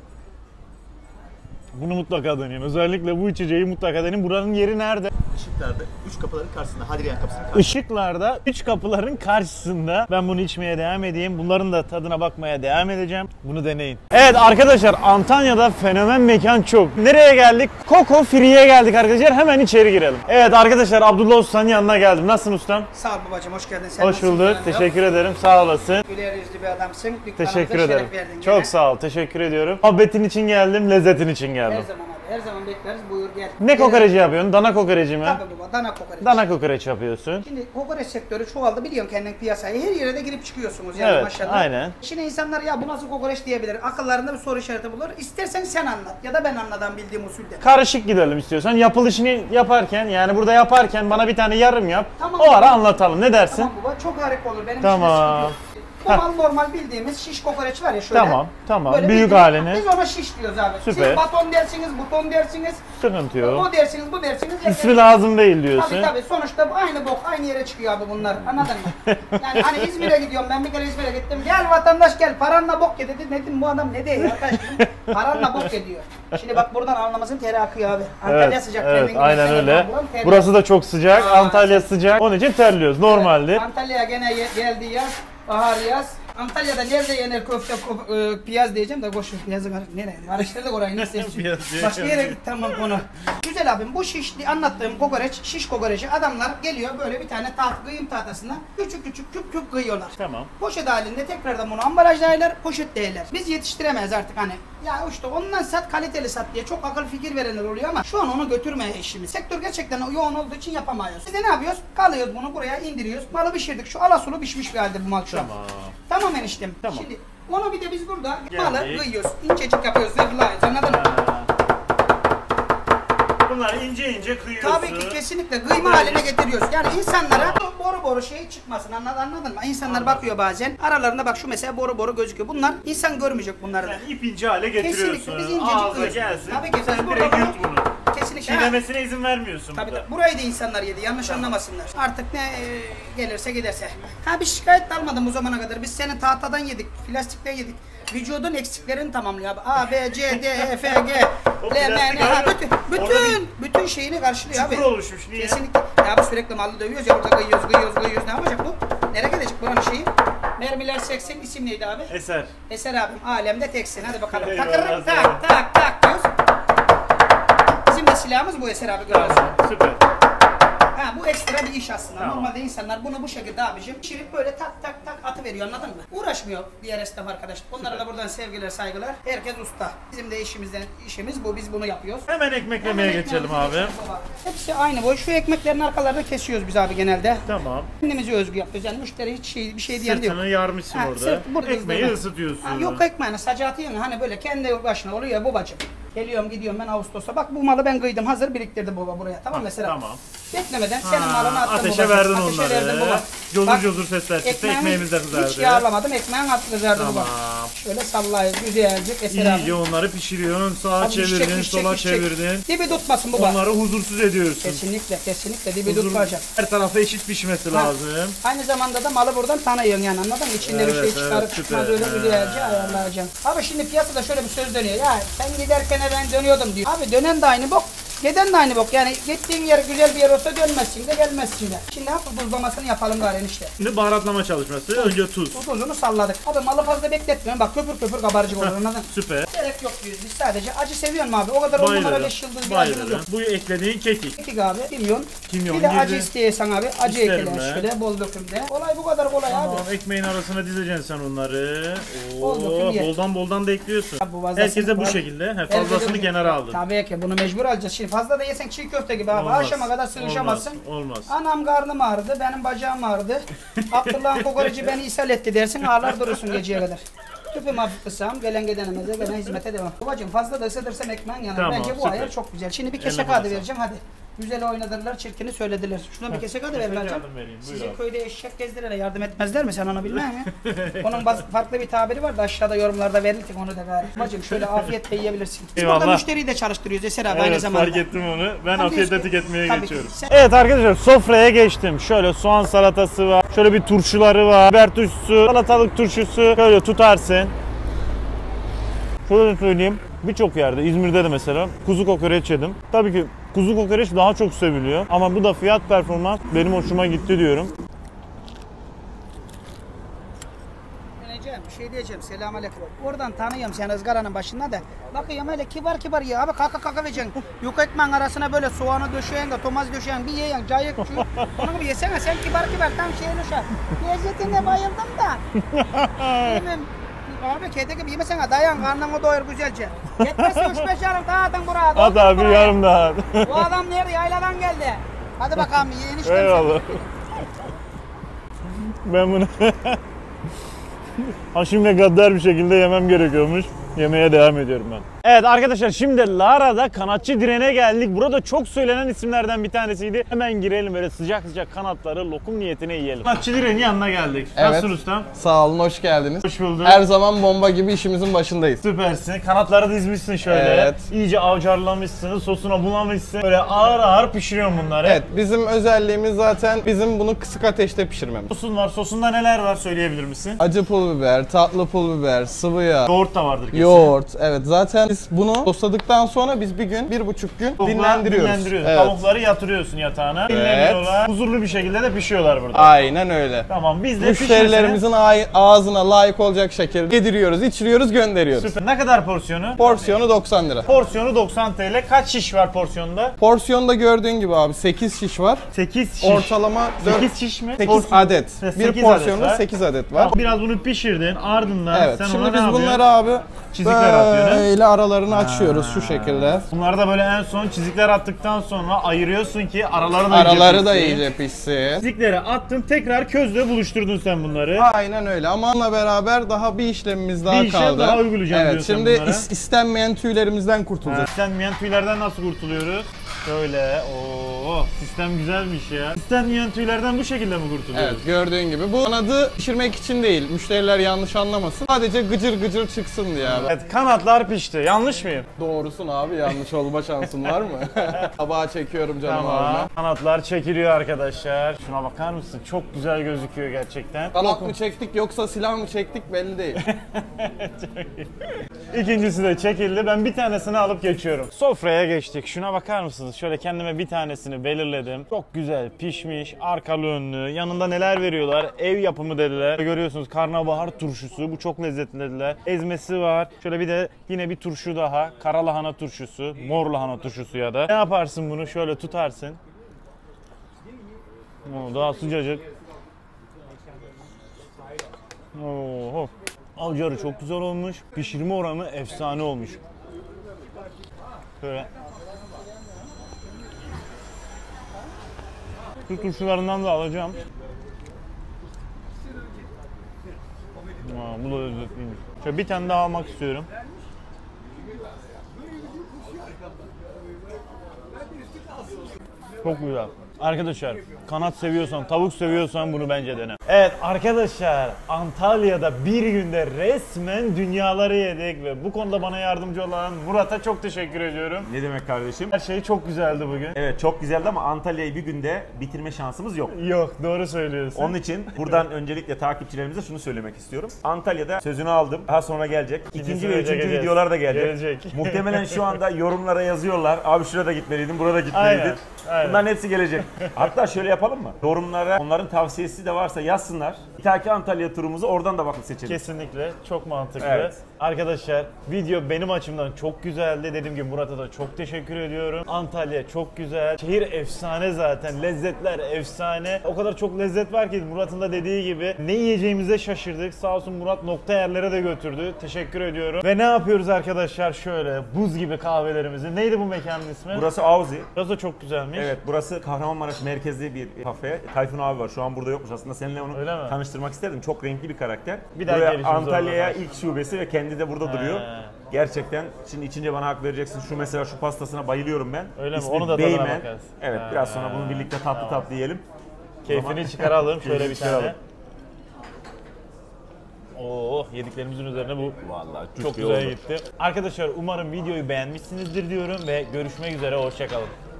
Bunu mutlaka deneyin. Özellikle bu içeceği mutlaka deneyin. Buranın yeri nerede? Işıklarda üç kapıların karşısında. Hadrian kapısının karşısında. Işıklarda üç kapıların karşısında. Ben bunu içmeye devam edeyim. Bunların da tadına bakmaya devam edeceğim. Bunu deneyin. Evet arkadaşlar, Antalya'da fenomen mekan çok. Nereye geldik? Coco Free'ye geldik arkadaşlar. Hemen içeri girelim. Evet arkadaşlar, Abdullah Usta'nın yanına geldim. Nasılsın ustam? Sağ ol babacığım, hoş geldin. Sen Hoş bulduk. Teşekkür ederim. Sağ olasın. Güler yüzlü bir adamsın. Teşekkür ederim. Çok sağ ol. Teşekkür ediyorum. Muhabbetin için geldim, lezzetin için geldim. Her zaman abi, her zaman bekleriz. Buyur gel. Ne kokoreci yapıyorsun? Dana kokoreci mi? Tabii baba, dana kokoreç. Dana kokoreç yapıyorsun. Şimdi kokoreç sektörü çoğaldı, biliyorsun kendin piyasayı. Her yere de girip çıkıyorsunuz yani Evet, maşallah. aynen. Şimdi insanlar ya bu nasıl kokoreç diyebilir. Akıllarında bir soru işareti bulur. İstersen sen anlat ya da ben anladan bildiğim usulde. Karışık gidelim istiyorsan. Yapılışını yaparken, yani burada yaparken bana bir tane yarım yap. Tamam, o ara baba. anlatalım. Ne dersin? Tamam baba, çok harika olur. Benim Tamam. için de sıkıntı yok. Bu mal normal bildiğimiz şiş kokoreç var ya şöyle. Tamam, tamam. Böyle Büyük bildiğin- halini. Biz ona şiş diyoruz abi. Süper. Siz baton dersiniz, buton dersiniz. Sıkıntı yok. O dersiniz, bu dersiniz. İsmi lazım değil diyorsun. Tabii tabii. Sonuçta bu aynı bok, aynı yere çıkıyor abi bunlar. Anladın mı? Yani hani İzmir'e gidiyorum, ben bir kere İzmir'e gittim. Gel vatandaş gel, paranla bok ye dedi. Dedim bu adam ne diyor arkadaş? Paranla bok ye diyor. Şimdi bak buradan anlamasın teri akıyor abi. Antalya Evet, sıcak. evet, kendin aynen gibi. öyle. Buram ter- Burası da çok sıcak. Aa, Antalya sıcak. Onun için terliyoruz. Normaldir. Antalya'ya gene ye- geldi yaz, bahar yaz. Antalya'da nerede yenir köfte, ko- e, piyaz diyeceğim de boş ver, piyazı kar- nereye? Karıştırdık orayı, neyse. Piyaz diye Başka yere şey. git, tamam konu. Güzel abim, bu şişli anlattığım kokoreç, şiş kokoreçi adamlar geliyor böyle bir tane taht, kıyım tahtasına küçük küçük küp küp kıyıyorlar. Tamam. Poşet halinde tekrardan bunu ambalajlarlar, poşet değerler. Biz yetiştiremeyiz artık hani. Ya işte ondan sat, kaliteli sat diye çok akıl fikir verenler oluyor ama şu an onu götürmeye işimiz. Sektör gerçekten yoğun olduğu için yapamıyoruz. Biz de ne yapıyoruz? Kalıyoruz bunu buraya indiriyoruz. Malı pişirdik. Şu alasulu pişmiş bir halde bu mal şu an. Tamam. Tamam eniştem. Tamam. Şimdi onu bir de biz burada Geldik. malı kıyıyoruz. İncecik yapıyoruz. Zırhlayız. Anladın mı? Bunlar ince ince kıyıyorsun. Tabii ki kesinlikle kıyma haline getiriyoruz. Yani insanlara boru boru şey çıkmasın, anladın, anladın mı? İnsanlar bakıyor bazen. Aralarında bak şu mesela boru boru gözüküyor. Bunlar insan görmeyecek bunları da. Sen ip ince hale getiriyorsun. Kesinlikle biz incecik Ağza kıyıyoruz. gelsin. Tabii ki Sen biz direkt burada yut bunu. Kesinlikle. Çiğnemesine izin vermiyorsun Tabii burada. tabii. Burayı da insanlar yedi. Yanlış anlamasınlar. Artık ne e, gelirse giderse. Ha bir şikayet de almadım bu zamana kadar. Biz senin tahtadan yedik, plastikten yedik. Vücudun eksiklerini tamamlıyor abi. A, B, C, D, E, F, G, L, M, N, H, bütün, bütün, bütün şeyini karşılıyor abi. Çukur oluşmuş, niye? Kesinlikle. Ya biz sürekli malı dövüyoruz ya, burada kıyıyoruz, kıyıyoruz, kıyıyoruz. Ne yapacak bu? Nereye gidecek buranın şeyi? Mermiler seksen, isim neydi abi? Eser. Eser abim, alemde teksin. Hadi bakalım. Eyvallah, Takırık, sağ ol. tak, tak, tak diyoruz. Bizim de silahımız bu Eser abi. Görüyorsun. Süper. Ha bu ekstra bir iş aslında. Tamam. Normalde insanlar bunu bu şekilde abicim pişirip böyle tak tak tak atı veriyor, anladın mı? Uğraşmıyor diğer esnaf arkadaşlar. Onlara da buradan sevgiler, saygılar. Herkes usta. Bizim de işimizden işimiz bu. Biz bunu yapıyoruz. Hemen ekmeklemeye Hemen geçelim ekmeğimizi abi. geçelim baba. Hepsi aynı boy. Şu ekmeklerin arkalarını kesiyoruz biz abi genelde. Tamam. Kendimizi özgü yapıyoruz. Yani müşteri hiç şey, bir şey diyen de yok. Sırtını yarmışsın Ha, orada. sırt burada Ekmeği ızdırma. ısıtıyorsun. Ha, yok ekmeğini sadece atıyorsun. Hani böyle kendi başına oluyor ya babacım. Geliyorum gidiyorum ben Ağustos'a. Bak bu malı ben kıydım. Hazır biriktirdim baba buraya. Tamam Ha, mesela. tamam. Beklemeden Ha, senin malını attım ateşe babacığım. verdin Ateşe onları. verdim baba. Cozur Bak, cozur sesler çıktı. ekmeğimi Ekmeğimiz de kızardı. Hiç yağlamadım. Ekmeğin altı kızardı baba. Tamam. Şöyle sallayıp güzelce Eser abi. İyice onları pişiriyorsun. Sağa Abi çevirdin, içecek, içecek, sola içecek. çevirdin. Dibi tutmasın baba. Onları huzursuz ediyorsun. Kesinlikle kesinlikle dibi Huzur- tutmayacak. Her tarafa eşit pişmesi Ha. lazım. Aynı zamanda da malı buradan tanıyorsun yani, anladın mı? İçinde bir Evet, şey çıkarıp evet, çıkmaz, süper. öyle Ha. güzelce ayarlayacaksın. Abi şimdi piyasada şöyle bir söz dönüyor. Ya sen giderken ben dönüyordum diyor. Abi dönen de aynı bok. Giden de aynı bok. Yani gittiğin yer güzel bir yer olsa dönmezsin de gelmezsin de. Şimdi hafif buzlamasını yapalım gari enişte. Şimdi baharatlama çalışması. Önce tuz. Tuzunu salladık. Abi malı fazla bekletmiyorum. Bak köpür köpür kabarcık olur, anladın? Süper. Gerek yok biz. Biz sadece acı seviyorum abi. O kadar on numara Bayılırım. beş yıldız bir acımız yok. Bayılırım. Bu eklediğin kekik. Kekik abi, kimyon. Kimyon Bir de girdi. acı isteyesen abi. Acı İsterim ekle ben. şöyle bol dökümde. Olay bu kadar kolay abi. Tamam, ekmeğin arasına dizeceksin sen onları. Bol döküm Oo, ye. boldan boldan da ekliyorsun. Ya bu fazlasını- Herkese bu şekilde. He, Herkese fazlasını bu- kenara aldın. Tabii ki bunu mecbur alacağız. Şimdi fazla da yesen çiğ köfte gibi abi. Olmaz, Akşama kadar sığışamazsın. Olmaz. olmaz. Anam karnım ağrıdı, benim bacağım ağrıdı. Abdullah'ın kokoreci beni ishal etti dersin, ağlar durursun geceye kadar. Tüpümü hafif kısam, gelen gidenimize gelen hizmete devam. Babacım fazla da ısıtırsam ekmeğin yanır. Tamam, Bence bu süper. ayar çok güzel. Şimdi bir kese Eline kağıdı sağlık. vereceğim hadi. Güzel oynadılar, çirkini söylediler. Şuna bir kese kağıdı ver vereceğim. yardım vereyim, buyur Sizin abi. köyde eşek gezdirene yardım etmezler mi? Sen onu bilmem mi? Onun bazı farklı bir tabiri var da aşağıda yorumlarda verildik onu da gari. Babacım şöyle afiyetle yiyebilirsin. Biz burada Eyvallah. müşteriyi de çalıştırıyoruz Eser abi aynı Evet, zamanda. fark ettim onu. Ben Tabii afiyetle işte, tüketmeye tabii ki. geçiyorum. Sen- Evet arkadaşlar sofraya geçtim. Şöyle soğan salatası var. Şöyle bir turşuları var. Biber turşusu, salatalık turşusu. Şöyle tutarsın. Şöyle söyleyeyim. Birçok yerde, İzmir'de de mesela kuzu kokoreç yedim. Tabii ki kuzu kokoreç daha çok seviliyor. Ama bu da fiyat performans benim hoşuma gitti diyorum. Döneceğim, bir şey diyeceğim. Selamünaleyküm. Oradan tanıyorum seni ızgaranın başında da. Bakıyorum öyle kibar kibar ya. Abi kaka kaka vereceksin. Yok ekmeğin arasına böyle soğanı döşeyen de tomaz döşeyen bir yiyen cayık şu. Onu bir yesene sen kibar kibar tam şeyin uşak. Lezzetine bayıldım da. Yemem. Abi kedi gibi yemesene dayan karnını doyur güzelce. Yetmezse üç beş yarım daha atın buraya. At doldurun abi buraya. yarım daha. Bu adam nerede? Yayladan geldi. Hadi bakalım yiyin işte. Eyvallah. Ben bunu haşimle gaddar bir şekilde yemem gerekiyormuş. Yemeye devam ediyorum ben. Evet arkadaşlar şimdi Lara'da kanatçı direne geldik. Burada çok söylenen isimlerden bir tanesiydi. Hemen girelim böyle sıcak sıcak kanatları lokum niyetine yiyelim. Kanatçı direnin yanına geldik. Evet. Nasılsın ustam? Sağ olun, hoş geldiniz. Hoş bulduk. Her zaman bomba gibi işimizin başındayız. Süpersin. Kanatları dizmişsin şöyle. Evet. İyice avcarlamışsın, sosuna bulamışsın. Böyle ağır ağır pişiriyorsun bunları. Evet, bizim özelliğimiz zaten bizim bunu kısık ateşte pişirmemiz. Sosun var. Sosunda neler var söyleyebilir misin? Acı pul biber, tatlı pul biber, sıvı yağ. Yoğurt da vardır kesin. Yoğurt, evet. Zaten biz bunu sosladıktan sonra biz bir gün, bir buçuk gün Tavuklar dinlendiriyoruz. dinlendiriyorsun. Evet. Tavukları yatırıyorsun yatağına. Dinleniyorlar. Huzurlu bir şekilde de pişiyorlar burada. Aynen öyle. Tamam biz de Müşterilerimizin ağ- ağzına layık olacak şekilde yediriyoruz, içiriyoruz, gönderiyoruz. Süper. Ne kadar porsiyonu? Porsiyonu doksan lira. Porsiyonu doksan TL. Kaç şiş var porsiyonda? Porsiyonda gördüğün gibi abi sekiz şiş var. sekiz şiş. Ortalama sekiz şiş mi? sekiz Porsiyon- adet. Ha, Bir sekiz porsiyonda adet var. sekiz adet var. Tamam, biraz bunu pişirdin ardından Evet. sen Şimdi ona biz ne yapıyorsun? bunları abi Çizikler atıyorsun. böyle aralarını açıyoruz şu şekilde. Bunları da böyle en son çizikler attıktan sonra ayırıyorsun ki araları da Araları iyice da pişsin. iyice pişsin. Çizikleri attın tekrar közle buluşturdun sen bunları. Aynen öyle ama onunla beraber daha bir işlemimiz daha Bir işlem kaldı. daha uygulayacağım Evet, diyorsun şimdi bunlara. is- istenmeyen tüylerimizden kurtulacağız. İstenmeyen tüylerden nasıl kurtuluyoruz? Şöyle, ooo sistem güzelmiş ya. İstenmeyen tüylerden bu şekilde mi kurtuluyoruz? Evet, gördüğün gibi. Bu kanadı pişirmek için değil. Müşteriler yanlış anlamasın. Sadece gıcır gıcır çıksın diye abi. Evet, kanatlar pişti. Yanlış mıyım? Doğrusun abi, yanlış olma şansın var mı? Tabağa çekiyorum canım Tamam. abime. Kanatlar çekiliyor arkadaşlar. Şuna bakar mısın? Çok güzel gözüküyor gerçekten. Kanat mı çektik yoksa silah mı çektik belli değil. İkincisi de çekildi. Ben bir tanesini alıp geçiyorum. Sofraya geçtik. Şuna bakar mısınız? Şöyle kendime bir tanesini belirledim. Çok güzel pişmiş. Arkalı önlü. Yanında neler veriyorlar? Ev yapımı dediler. Görüyorsunuz karnabahar turşusu. Bu çok lezzetli dediler. Ezmesi var. Şöyle bir de yine bir turşu daha. Kara lahana turşusu. Mor lahana turşusu ya da. Ne yaparsın bunu? Şöyle tutarsın. Oo, daha sıcacık. Oo. Avcarı çok güzel olmuş. Pişirme oranı efsane olmuş. Şöyle. Şu turşularından da alacağım. Aa, bu da lezzetliymiş. Şöyle bir tane daha almak istiyorum. Çok güzel. Arkadaşlar kanat seviyorsan, tavuk seviyorsan bunu bence dene. Evet arkadaşlar Antalya'da bir günde resmen dünyaları yedik ve bu konuda bana yardımcı olan Murat'a çok teşekkür ediyorum. Ne demek kardeşim? Her şey çok güzeldi bugün. Evet çok güzeldi ama Antalya'yı bir günde bitirme şansımız yok. Yok doğru söylüyorsun. Onun için buradan öncelikle takipçilerimize şunu söylemek istiyorum. Antalya'da sözünü aldım. Daha sonra gelecek. İkinci ve üçüncü geleceğiz. videolar da gelecek. Gelecek. Muhtemelen şu anda yorumlara yazıyorlar. Abi şurada gitmeliydin, burada gitmeliydin. Aynen, aynen. Bunların hepsi gelecek. Hatta şöyle yapalım mı? Yorumlara onların tavsiyesi de varsa yazsınlar. Bir dahaki Antalya turumuzu oradan da bakıp seçelim. Kesinlikle çok mantıklı. Evet. Arkadaşlar video benim açımdan çok güzeldi. Dediğim gibi Murat'a da çok teşekkür ediyorum. Antalya çok güzel. Şehir efsane zaten. Lezzetler efsane. O kadar çok lezzet var ki Murat'ın da dediği gibi ne yiyeceğimize şaşırdık. Sağ olsun Murat nokta yerlere de götürdü. Teşekkür ediyorum. Ve ne yapıyoruz arkadaşlar? Şöyle buz gibi kahvelerimizi. Neydi bu mekanın ismi? Burası Auzi. Burası da çok güzelmiş. Evet burası Kahramanmaraş merkezli bir kafe. Tayfun abi var. Şu an burada yokmuş aslında. Seninle onu Öyle mi? tanıştırmak tanıştırmak isterdim. Çok renkli bir karakter. Bir daha Buraya gelişimiz Antalya'ya orada. ilk şubesi ve kendi de burada He. duruyor. Gerçekten şimdi içince bana hak vereceksin. Şu mesela şu pastasına bayılıyorum ben. Öyle mi? İsmi Onu da tadına Beymen. bakarız. Evet, Ha. biraz sonra bunu birlikte tatlı Tamam. tatlı yiyelim. Keyfini Ama- çıkaralım şöyle bir Keyfini tane. çıkaralım. Oo, yediklerimizin üzerine bu Vallahi çok iyi güzel oldu. gitti. Arkadaşlar umarım videoyu beğenmişsinizdir diyorum ve görüşmek üzere, hoşça kalın.